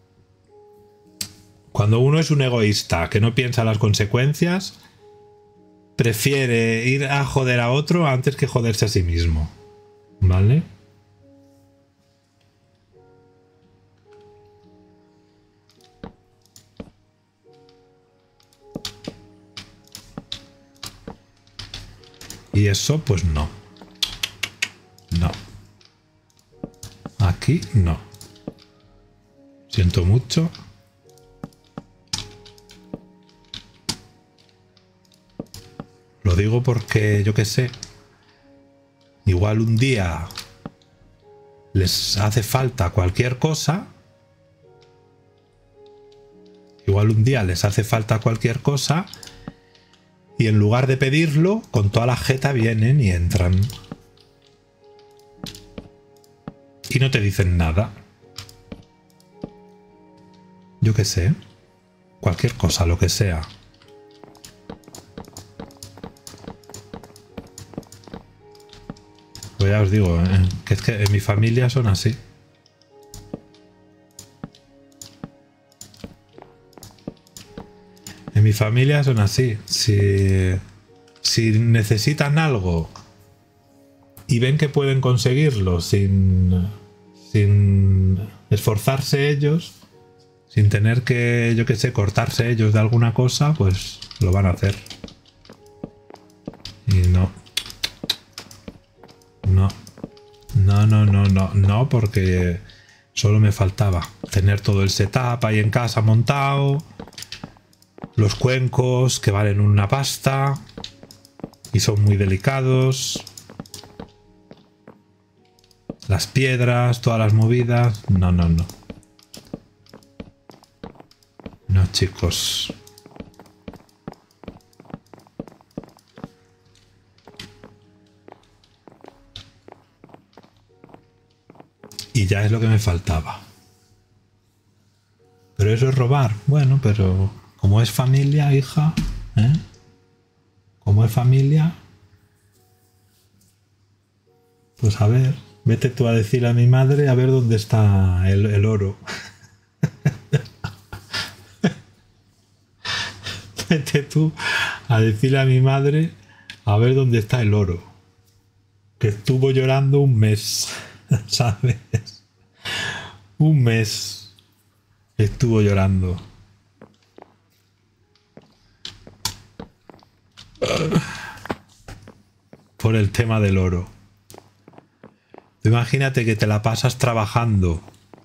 Cuando uno es un egoísta que no piensa las consecuencias, prefiere ir a joder a otro antes que joderse a sí mismo. ¿Vale? Y eso, pues no. No. Aquí no. Siento mucho. Lo digo porque, yo qué sé, igual un día les hace falta cualquier cosa, igual un día les hace falta cualquier cosa y en lugar de pedirlo, con toda la jeta vienen y entran. Y no te dicen nada. Yo qué sé. Cualquier cosa, lo que sea. Pues ya os digo, ¿eh? Que es que en mi familia son así. En mi familia son así. Si, si necesitan algo y ven que pueden conseguirlo sin, sin esforzarse ellos, sin tener que, yo qué sé, cortarse ellos de alguna cosa, pues lo van a hacer. Y no. No. No, no, no, no, no, porque solo me faltaba tener todo el setup ahí en casa montado, los cuencos que valen una pasta y son muy delicados, las piedras, todas las movidas. No, no, no. No, chicos. Y ya es lo que me faltaba. Pero eso es robar. Bueno, pero como es familia, hija, ¿eh? Como es familia, pues a ver, vete tú a decirle a mi madre a ver dónde está el, el oro. Vete tú a decirle a mi madre a ver dónde está el oro. Que estuvo llorando un mes, ¿sabes? Un mes estuvo llorando. Por el tema del oro. Imagínate que te la pasas trabajando.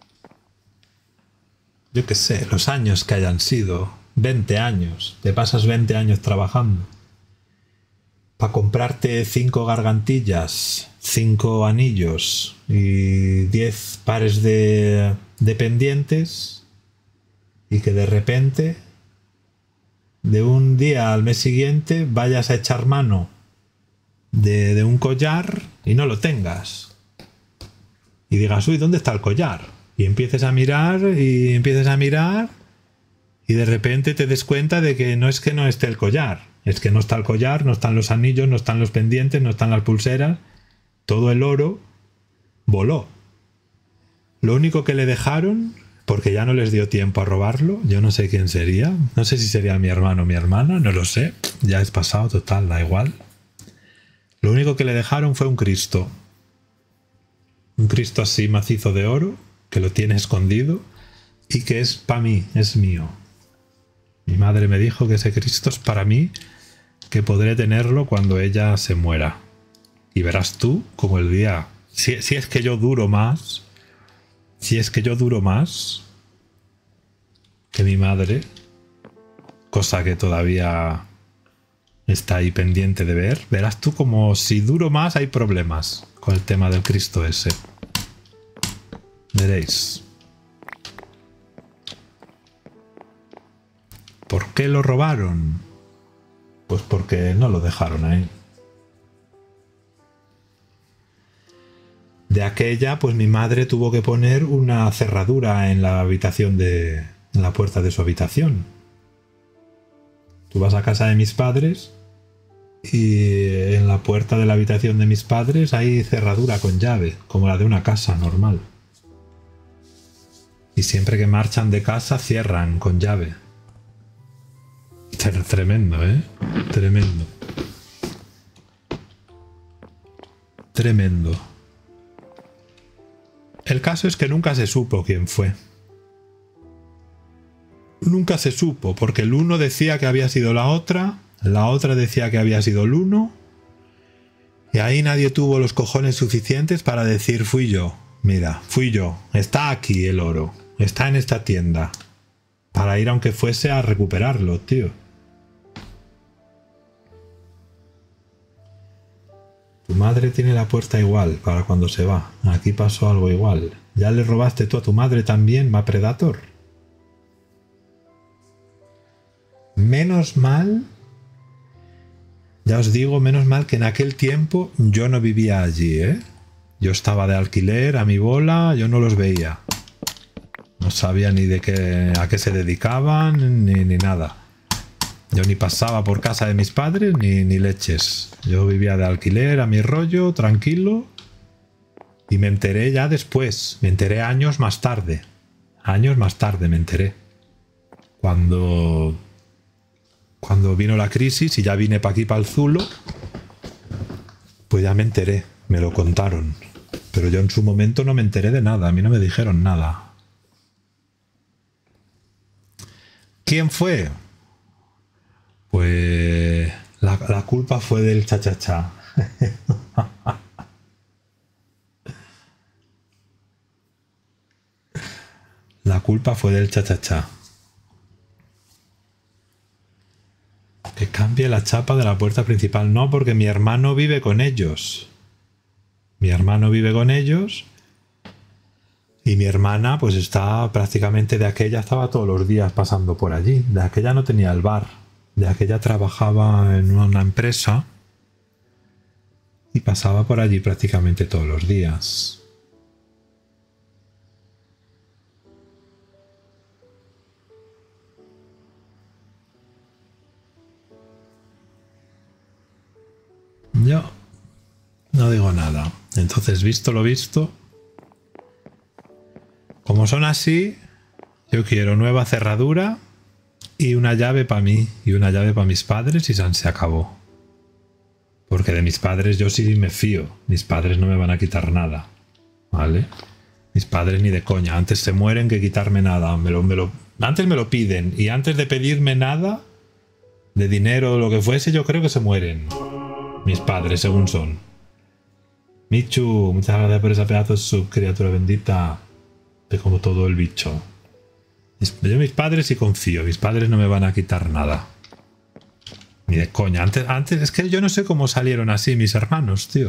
Yo qué sé, los años que hayan sido. veinte años. Te pasas veinte años trabajando. Para comprarte cinco gargantillas, cinco anillos y diez pares de, de pendientes. Y que de repente, de un día al mes siguiente, vayas a echar mano de, de un collar y no lo tengas. Y digas, uy, ¿dónde está el collar? Y empieces a mirar y empieces a mirar y de repente te des cuenta de que no es que no esté el collar. Es que no está el collar, no están los anillos, no están los pendientes, no están las pulseras. Todo el oro voló. Lo único que le dejaron, porque ya no les dio tiempo a robarlo, yo no sé quién sería. No sé si sería mi hermano o mi hermana, no lo sé. Ya es pasado, total, da igual. Lo único que le dejaron fue un Cristo. Un Cristo así macizo de oro, que lo tiene escondido y que es para mí, es mío. Mi madre me dijo que ese Cristo es para mí, que podré tenerlo cuando ella se muera. Y verás tú como el día... Si, si es que yo duro más, si es que yo duro más que mi madre, cosa que todavía está ahí pendiente de ver, verás tú como si duro más hay problemas con el tema del Cristo ese. Veréis. ¿Por qué lo robaron? Pues porque no lo dejaron ahí. De aquella, pues mi madre tuvo que poner una cerradura en la habitación de... en la puerta de su habitación. Tú vas a casa de mis padres y en la puerta de la habitación de mis padres hay cerradura con llave, como la de una casa normal. Y siempre que marchan de casa cierran con llave. Tremendo, ¿eh? Tremendo. Tremendo. El caso es que nunca se supo quién fue. Nunca se supo, porque el uno decía que había sido la otra, la otra decía que había sido el uno, y ahí nadie tuvo los cojones suficientes para decir fui yo. Mira, fui yo. Está aquí el oro. Está en esta tienda. Para ir aunque fuese a recuperarlo, tío. Tu madre tiene la puerta igual para cuando se va. Aquí pasó algo igual. ¿Ya le robaste tú a tu madre también, ma Predator? Menos mal... Ya os digo, menos mal que en aquel tiempo yo no vivía allí, ¿eh? Yo estaba de alquiler a mi bola, yo no los veía. No sabía ni de qué, a qué se dedicaban, ni, ni nada. Yo ni pasaba por casa de mis padres, ni, ni leches. Yo vivía de alquiler a mi rollo, tranquilo. Y me enteré ya después. Me enteré años más tarde. Años más tarde me enteré. Cuando... Cuando vino la crisis y ya vine para aquí, para el Zulo, pues ya me enteré, me lo contaron. Pero yo en su momento no me enteré de nada, a mí no me dijeron nada. ¿Quién fue? Pues la, la culpa fue del cha-cha-cha. La culpa fue del cha-cha-cha. Que cambie la chapa de la puerta principal. No, porque mi hermano vive con ellos. Mi hermano vive con ellos. Y mi hermana pues está prácticamente de aquella, estaba todos los días pasando por allí. De aquella no tenía el bar. De aquella trabajaba en una empresa. Y pasaba por allí prácticamente todos los días. Yo no digo nada. Entonces, visto lo visto, como son así, yo quiero nueva cerradura y una llave para mí y una llave para mis padres y se acabó. Porque de mis padres yo sí me fío. Mis padres no me van a quitar nada. ¿Vale? Mis padres ni de coña. Antes se mueren que quitarme nada. Me lo, me lo, antes me lo piden y antes de pedirme nada, de dinero o lo que fuese, yo creo que se mueren. Mis padres, según son. Michu, muchas gracias por esa pedazo de sub, criatura bendita. De como todo el bicho. Yo mis padres sí confío. Mis padres no me van a quitar nada. Ni de coña. Antes, antes, es que yo no sé cómo salieron así mis hermanos, tío.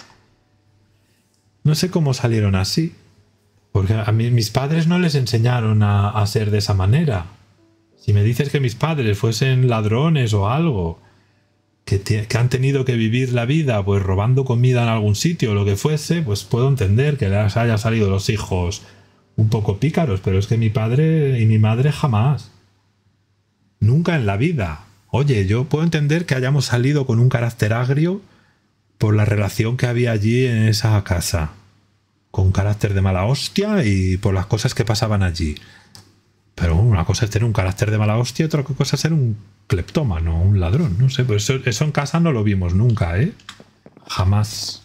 No sé cómo salieron así. Porque a mí, mis padres no les enseñaron a, a ser de esa manera. Si me dices que mis padres fuesen ladrones o algo... Que, que han tenido que vivir la vida pues robando comida en algún sitio o lo que fuese, pues puedo entender que les haya salido los hijos un poco pícaros, pero es que mi padre y mi madre jamás. Nunca en la vida. Oye, yo puedo entender que hayamos salido con un carácter agrio por la relación que había allí en esa casa. Con carácter de mala hostia y por las cosas que pasaban allí. Pero una cosa es tener un carácter de mala hostia y otra cosa es ser un cleptómano, un ladrón. No sé, pues eso, eso en casa no lo vimos nunca, ¿eh? Jamás.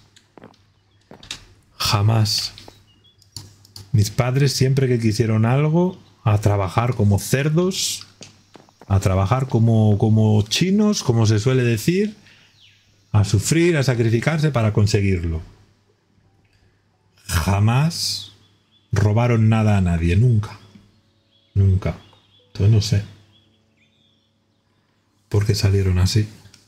Jamás. Mis padres siempre que quisieron algo, a trabajar como cerdos, a trabajar como, como chinos, como se suele decir, a sufrir, a sacrificarse para conseguirlo. Jamás robaron nada a nadie, nunca. Nunca. Entonces no sé por qué salieron así.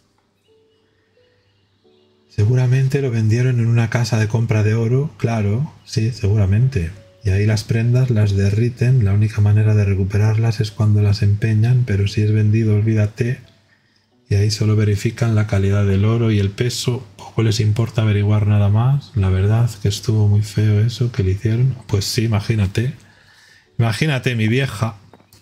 Seguramente lo vendieron en una casa de compra de oro, claro, sí, seguramente. Y ahí las prendas las derriten, la única manera de recuperarlas es cuando las empeñan, pero si es vendido, olvídate. Y ahí solo verifican la calidad del oro y el peso, poco les importa averiguar nada más. La verdad que estuvo muy feo eso que le hicieron. Pues sí, imagínate. Imagínate mi vieja,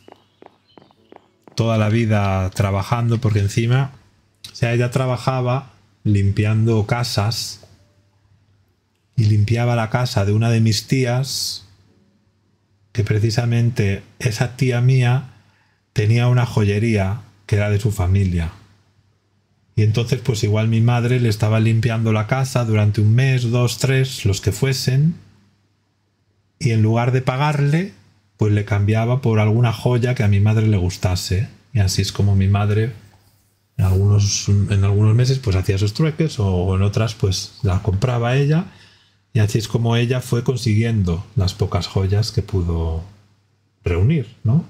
toda la vida trabajando, porque encima, o sea, ella trabajaba limpiando casas y limpiaba la casa de una de mis tías, que precisamente esa tía mía tenía una joyería que era de su familia. Y entonces pues igual mi madre le estaba limpiando la casa durante un mes, dos, tres, los que fuesen, y en lugar de pagarle, pues le cambiaba por alguna joya que a mi madre le gustase. Y así es como mi madre en algunos, en algunos meses pues hacía sus trueques o en otras pues las compraba ella. Y así es como ella fue consiguiendo las pocas joyas que pudo reunir, ¿no?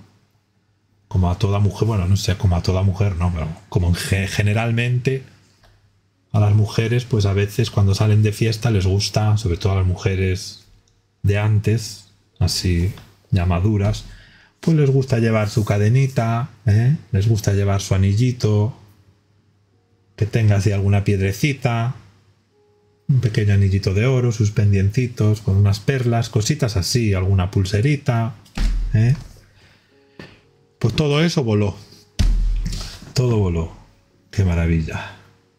Como a toda mujer, bueno, no sé, como a toda mujer, no, pero como generalmente A las mujeres, pues a veces cuando salen de fiesta les gusta, sobre todo a las mujeres de antes, así ya maduras, pues les gusta llevar su cadenita, ¿eh? Les gusta llevar su anillito, que tenga así alguna piedrecita, un pequeño anillito de oro, sus pendiencitos con unas perlas, cositas así, alguna pulserita, ¿eh? Pues todo eso voló. Todo voló. ¡Qué maravilla!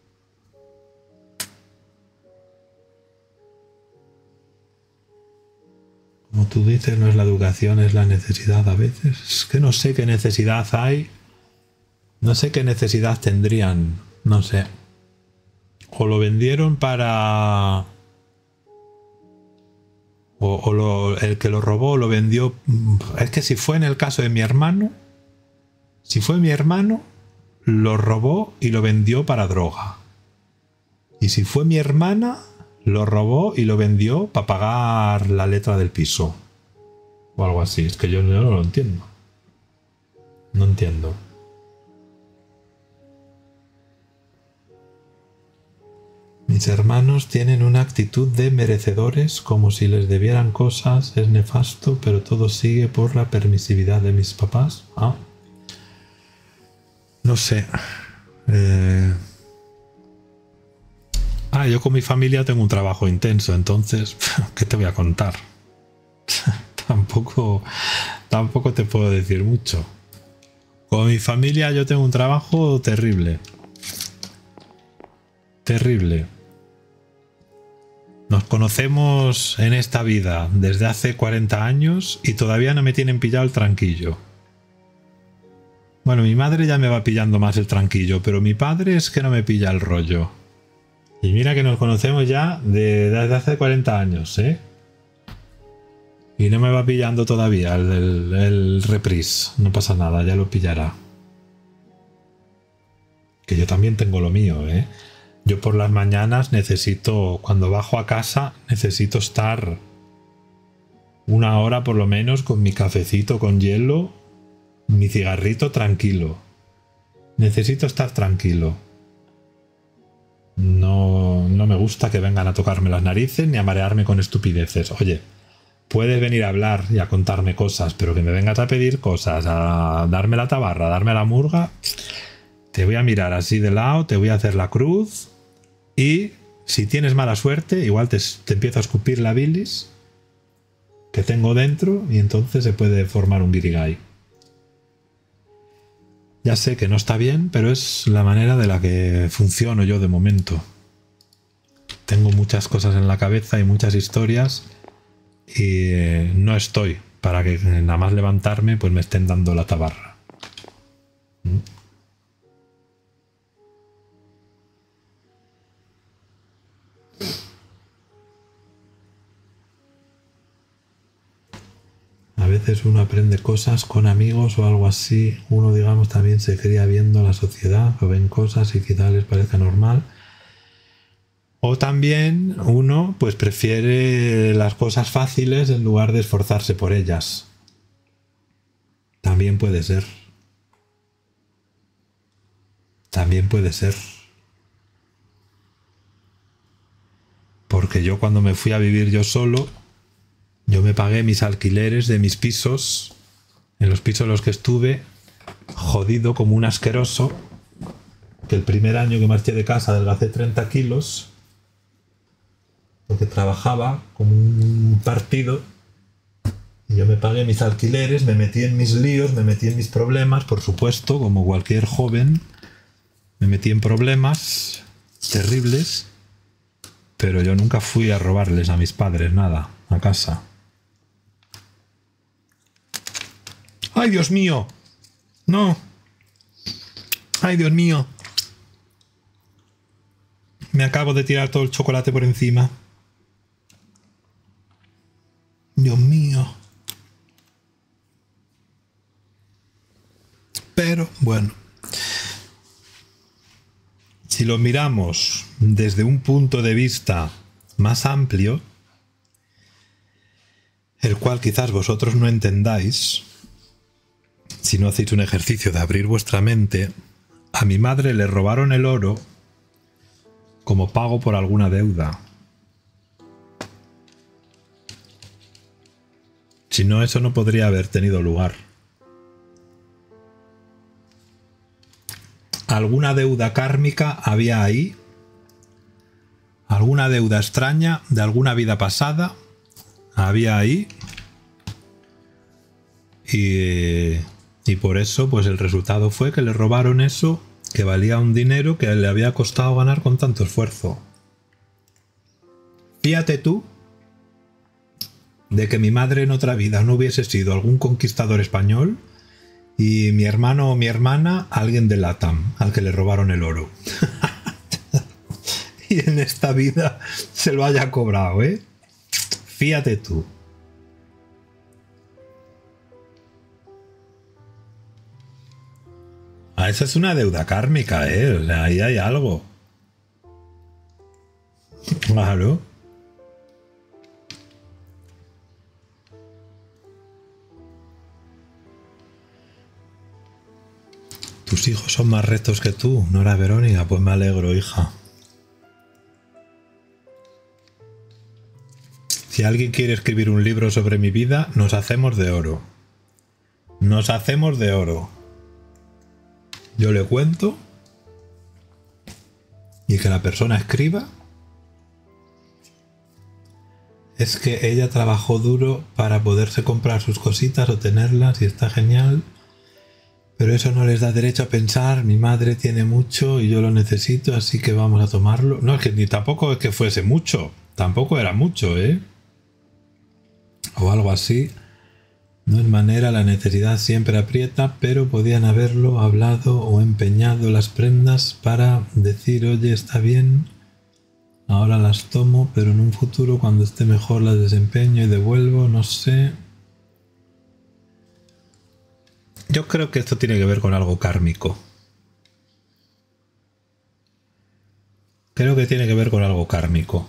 Como tú dices, no es la educación, es la necesidad a veces. Es que no sé qué necesidad hay. No sé qué necesidad tendrían. No sé. O lo vendieron para... O, o lo, el que lo robó lo vendió... Es que si fue en el caso de mi hermano... Si fue mi hermano, lo robó y lo vendió para droga. Y si fue mi hermana... Lo robó y lo vendió para pagar la letra del piso. O algo así. Es que yo no lo entiendo. No entiendo. Mis hermanos tienen una actitud de merecedores, como si les debieran cosas. Es nefasto, pero todo sigue por la permisividad de mis papás. Ah. No sé. Eh... Ah, yo con mi familia tengo un trabajo intenso, entonces, ¿qué te voy a contar? tampoco, tampoco te puedo decir mucho. Con mi familia yo tengo un trabajo terrible. Terrible. Nos conocemos en esta vida desde hace cuarenta años y todavía no me tienen pillado el tranquillo. Bueno, mi madre ya me va pillando más el tranquillo, pero mi padre es que no me pilla el rollo. Y mira que nos conocemos ya de, desde hace cuarenta años, ¿eh? Y no me va pillando todavía el, el, el reprise. No pasa nada, ya lo pillará. Que yo también tengo lo mío, ¿eh? Yo por las mañanas necesito, cuando bajo a casa, necesito estar una hora por lo menos con mi cafecito con hielo, mi cigarrito tranquilo. Necesito estar tranquilo. No, no me gusta que vengan a tocarme las narices ni a marearme con estupideces. Oye, puedes venir a hablar y a contarme cosas, pero que me vengas a pedir cosas, a darme la tabarra, a darme la murga, te voy a mirar así de lado, te voy a hacer la cruz y si tienes mala suerte, igual te, te empiezo a escupir la bilis que tengo dentro y entonces se puede formar un guirigay. Ya sé que no está bien, pero es la manera de la que funciono yo de momento. Tengo muchas cosas en la cabeza y muchas historias y eh, no estoy para que nada más levantarme pues me estén dando la tabarra. ¿Mm? A veces uno aprende cosas con amigos o algo así. Uno, digamos, también se cría viendo la sociedad o ven cosas y quizá les parezca normal. O también uno, pues, prefiere las cosas fáciles en lugar de esforzarse por ellas. También puede ser. También puede ser. Porque yo cuando me fui a vivir yo solo... Yo me pagué mis alquileres de mis pisos, en los pisos en los que estuve, jodido como un asqueroso, que el primer año que marché de casa adelgacé treinta kilos, porque trabajaba como un partido, y yo me pagué mis alquileres, me metí en mis líos, me metí en mis problemas, por supuesto, como cualquier joven, me metí en problemas terribles, pero yo nunca fui a robarles a mis padres nada, a casa. ¡Ay, Dios mío! ¡No! ¡Ay, Dios mío! Me acabo de tirar todo el chocolate por encima. ¡Dios mío! Pero, bueno. Si lo miramos desde un punto de vista más amplio, el cual quizás vosotros no entendáis, si no hacéis un ejercicio de abrir vuestra mente, a mi madre le robaron el oro como pago por alguna deuda. Si no, eso no podría haber tenido lugar. Alguna deuda kármica había ahí. Alguna deuda extraña de alguna vida pasada había ahí. Y, y por eso, pues el resultado fue que le robaron eso que valía un dinero que le había costado ganar con tanto esfuerzo. Fíjate tú de que mi madre en otra vida no hubiese sido algún conquistador español y mi hermano o mi hermana alguien de LATAM al que le robaron el oro. Y en esta vida se lo haya cobrado, ¿eh? Fíjate tú. Ah, esa es una deuda kármica, ¿eh? O sea, ahí hay algo. Claro. Tus hijos son más rectos que tú, Nora Verónica. Pues me alegro, hija. Si alguien quiere escribir un libro sobre mi vida, nos hacemos de oro. Nos hacemos de oro. Yo le cuento y que la persona escriba. Es que ella trabajó duro para poderse comprar sus cositas o tenerlas y está genial. Pero eso no les da derecho a pensar, mi madre tiene mucho y yo lo necesito, así que vamos a tomarlo. No, es que ni tampoco es que fuese mucho, tampoco era mucho, ¿eh? O algo así. No es manera, la necesidad siempre aprieta, pero podían haberlo hablado o empeñado las prendas para decir, oye, está bien, ahora las tomo, pero en un futuro cuando esté mejor las desempeño y devuelvo, no sé. Yo creo que esto tiene que ver con algo kármico. Creo que tiene que ver con algo kármico.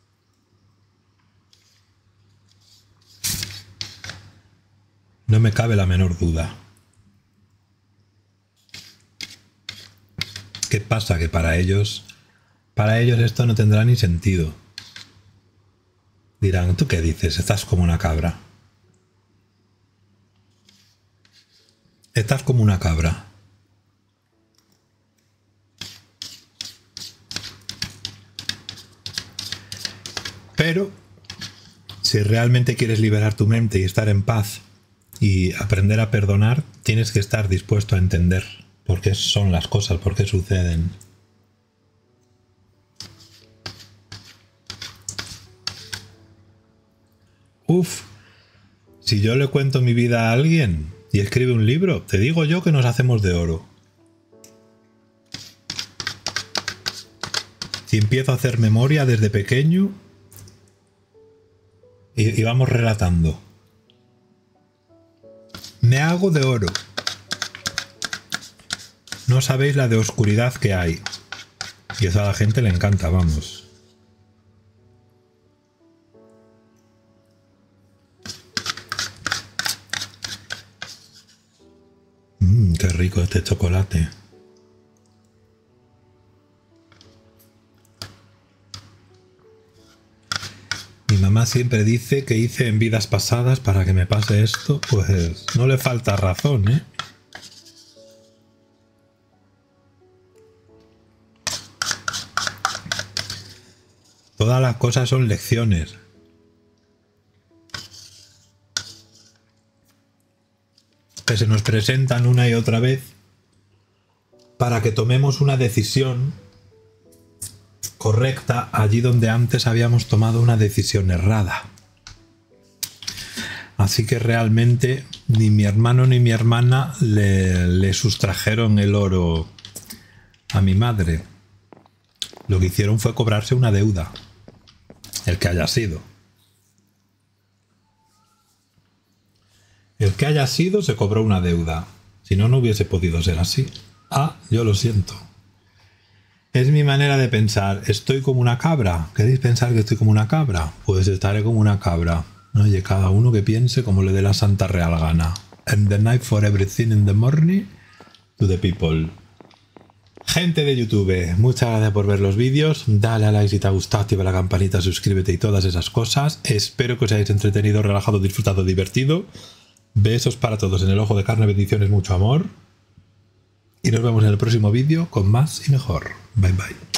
No me cabe la menor duda. ¿Qué pasa? Que para ellos, para ellos esto no tendrá ni sentido. Dirán, ¿tú qué dices? Estás como una cabra. Estás como una cabra. Pero, si realmente quieres liberar tu mente y estar en paz y aprender a perdonar, tienes que estar dispuesto a entender por qué son las cosas, por qué suceden. Uf, si yo le cuento mi vida a alguien y escribe un libro, te digo yo que nos hacemos de oro. Si empiezo a hacer memoria desde pequeño y, y vamos relatando, me hago de oro. No sabéis la de oscuridad que hay. Y eso a la gente le encanta, vamos. Mmm, qué rico este chocolate. Mi mamá siempre dice que hice en vidas pasadas para que me pase esto. Pues no le falta razón, ¿eh? Todas las cosas son lecciones. Que se nos presentan una y otra vez para que tomemos una decisión correcta allí donde antes habíamos tomado una decisión errada. Así que realmente ni mi hermano ni mi hermana le, le sustrajeron el oro a mi madre. Lo que hicieron fue cobrarse una deuda, el que haya sido. El que haya sido se cobró una deuda. Si no, no hubiese podido ser así. Ah, yo lo siento. Es mi manera de pensar. ¿Estoy como una cabra? ¿Queréis pensar que estoy como una cabra? Pues estaré como una cabra. Oye, cada uno que piense como le dé la santa real gana. And the night for everything in the morning to the people. Gente de YouTube, muchas gracias por ver los vídeos. Dale a like si te ha gustado, activa la campanita, suscríbete y todas esas cosas. Espero que os hayáis entretenido, relajado, disfrutado, divertido. Besos para todos en el ojo de carne, bendiciones, mucho amor. Y nos vemos en el próximo vídeo con más y mejor. Bye bye.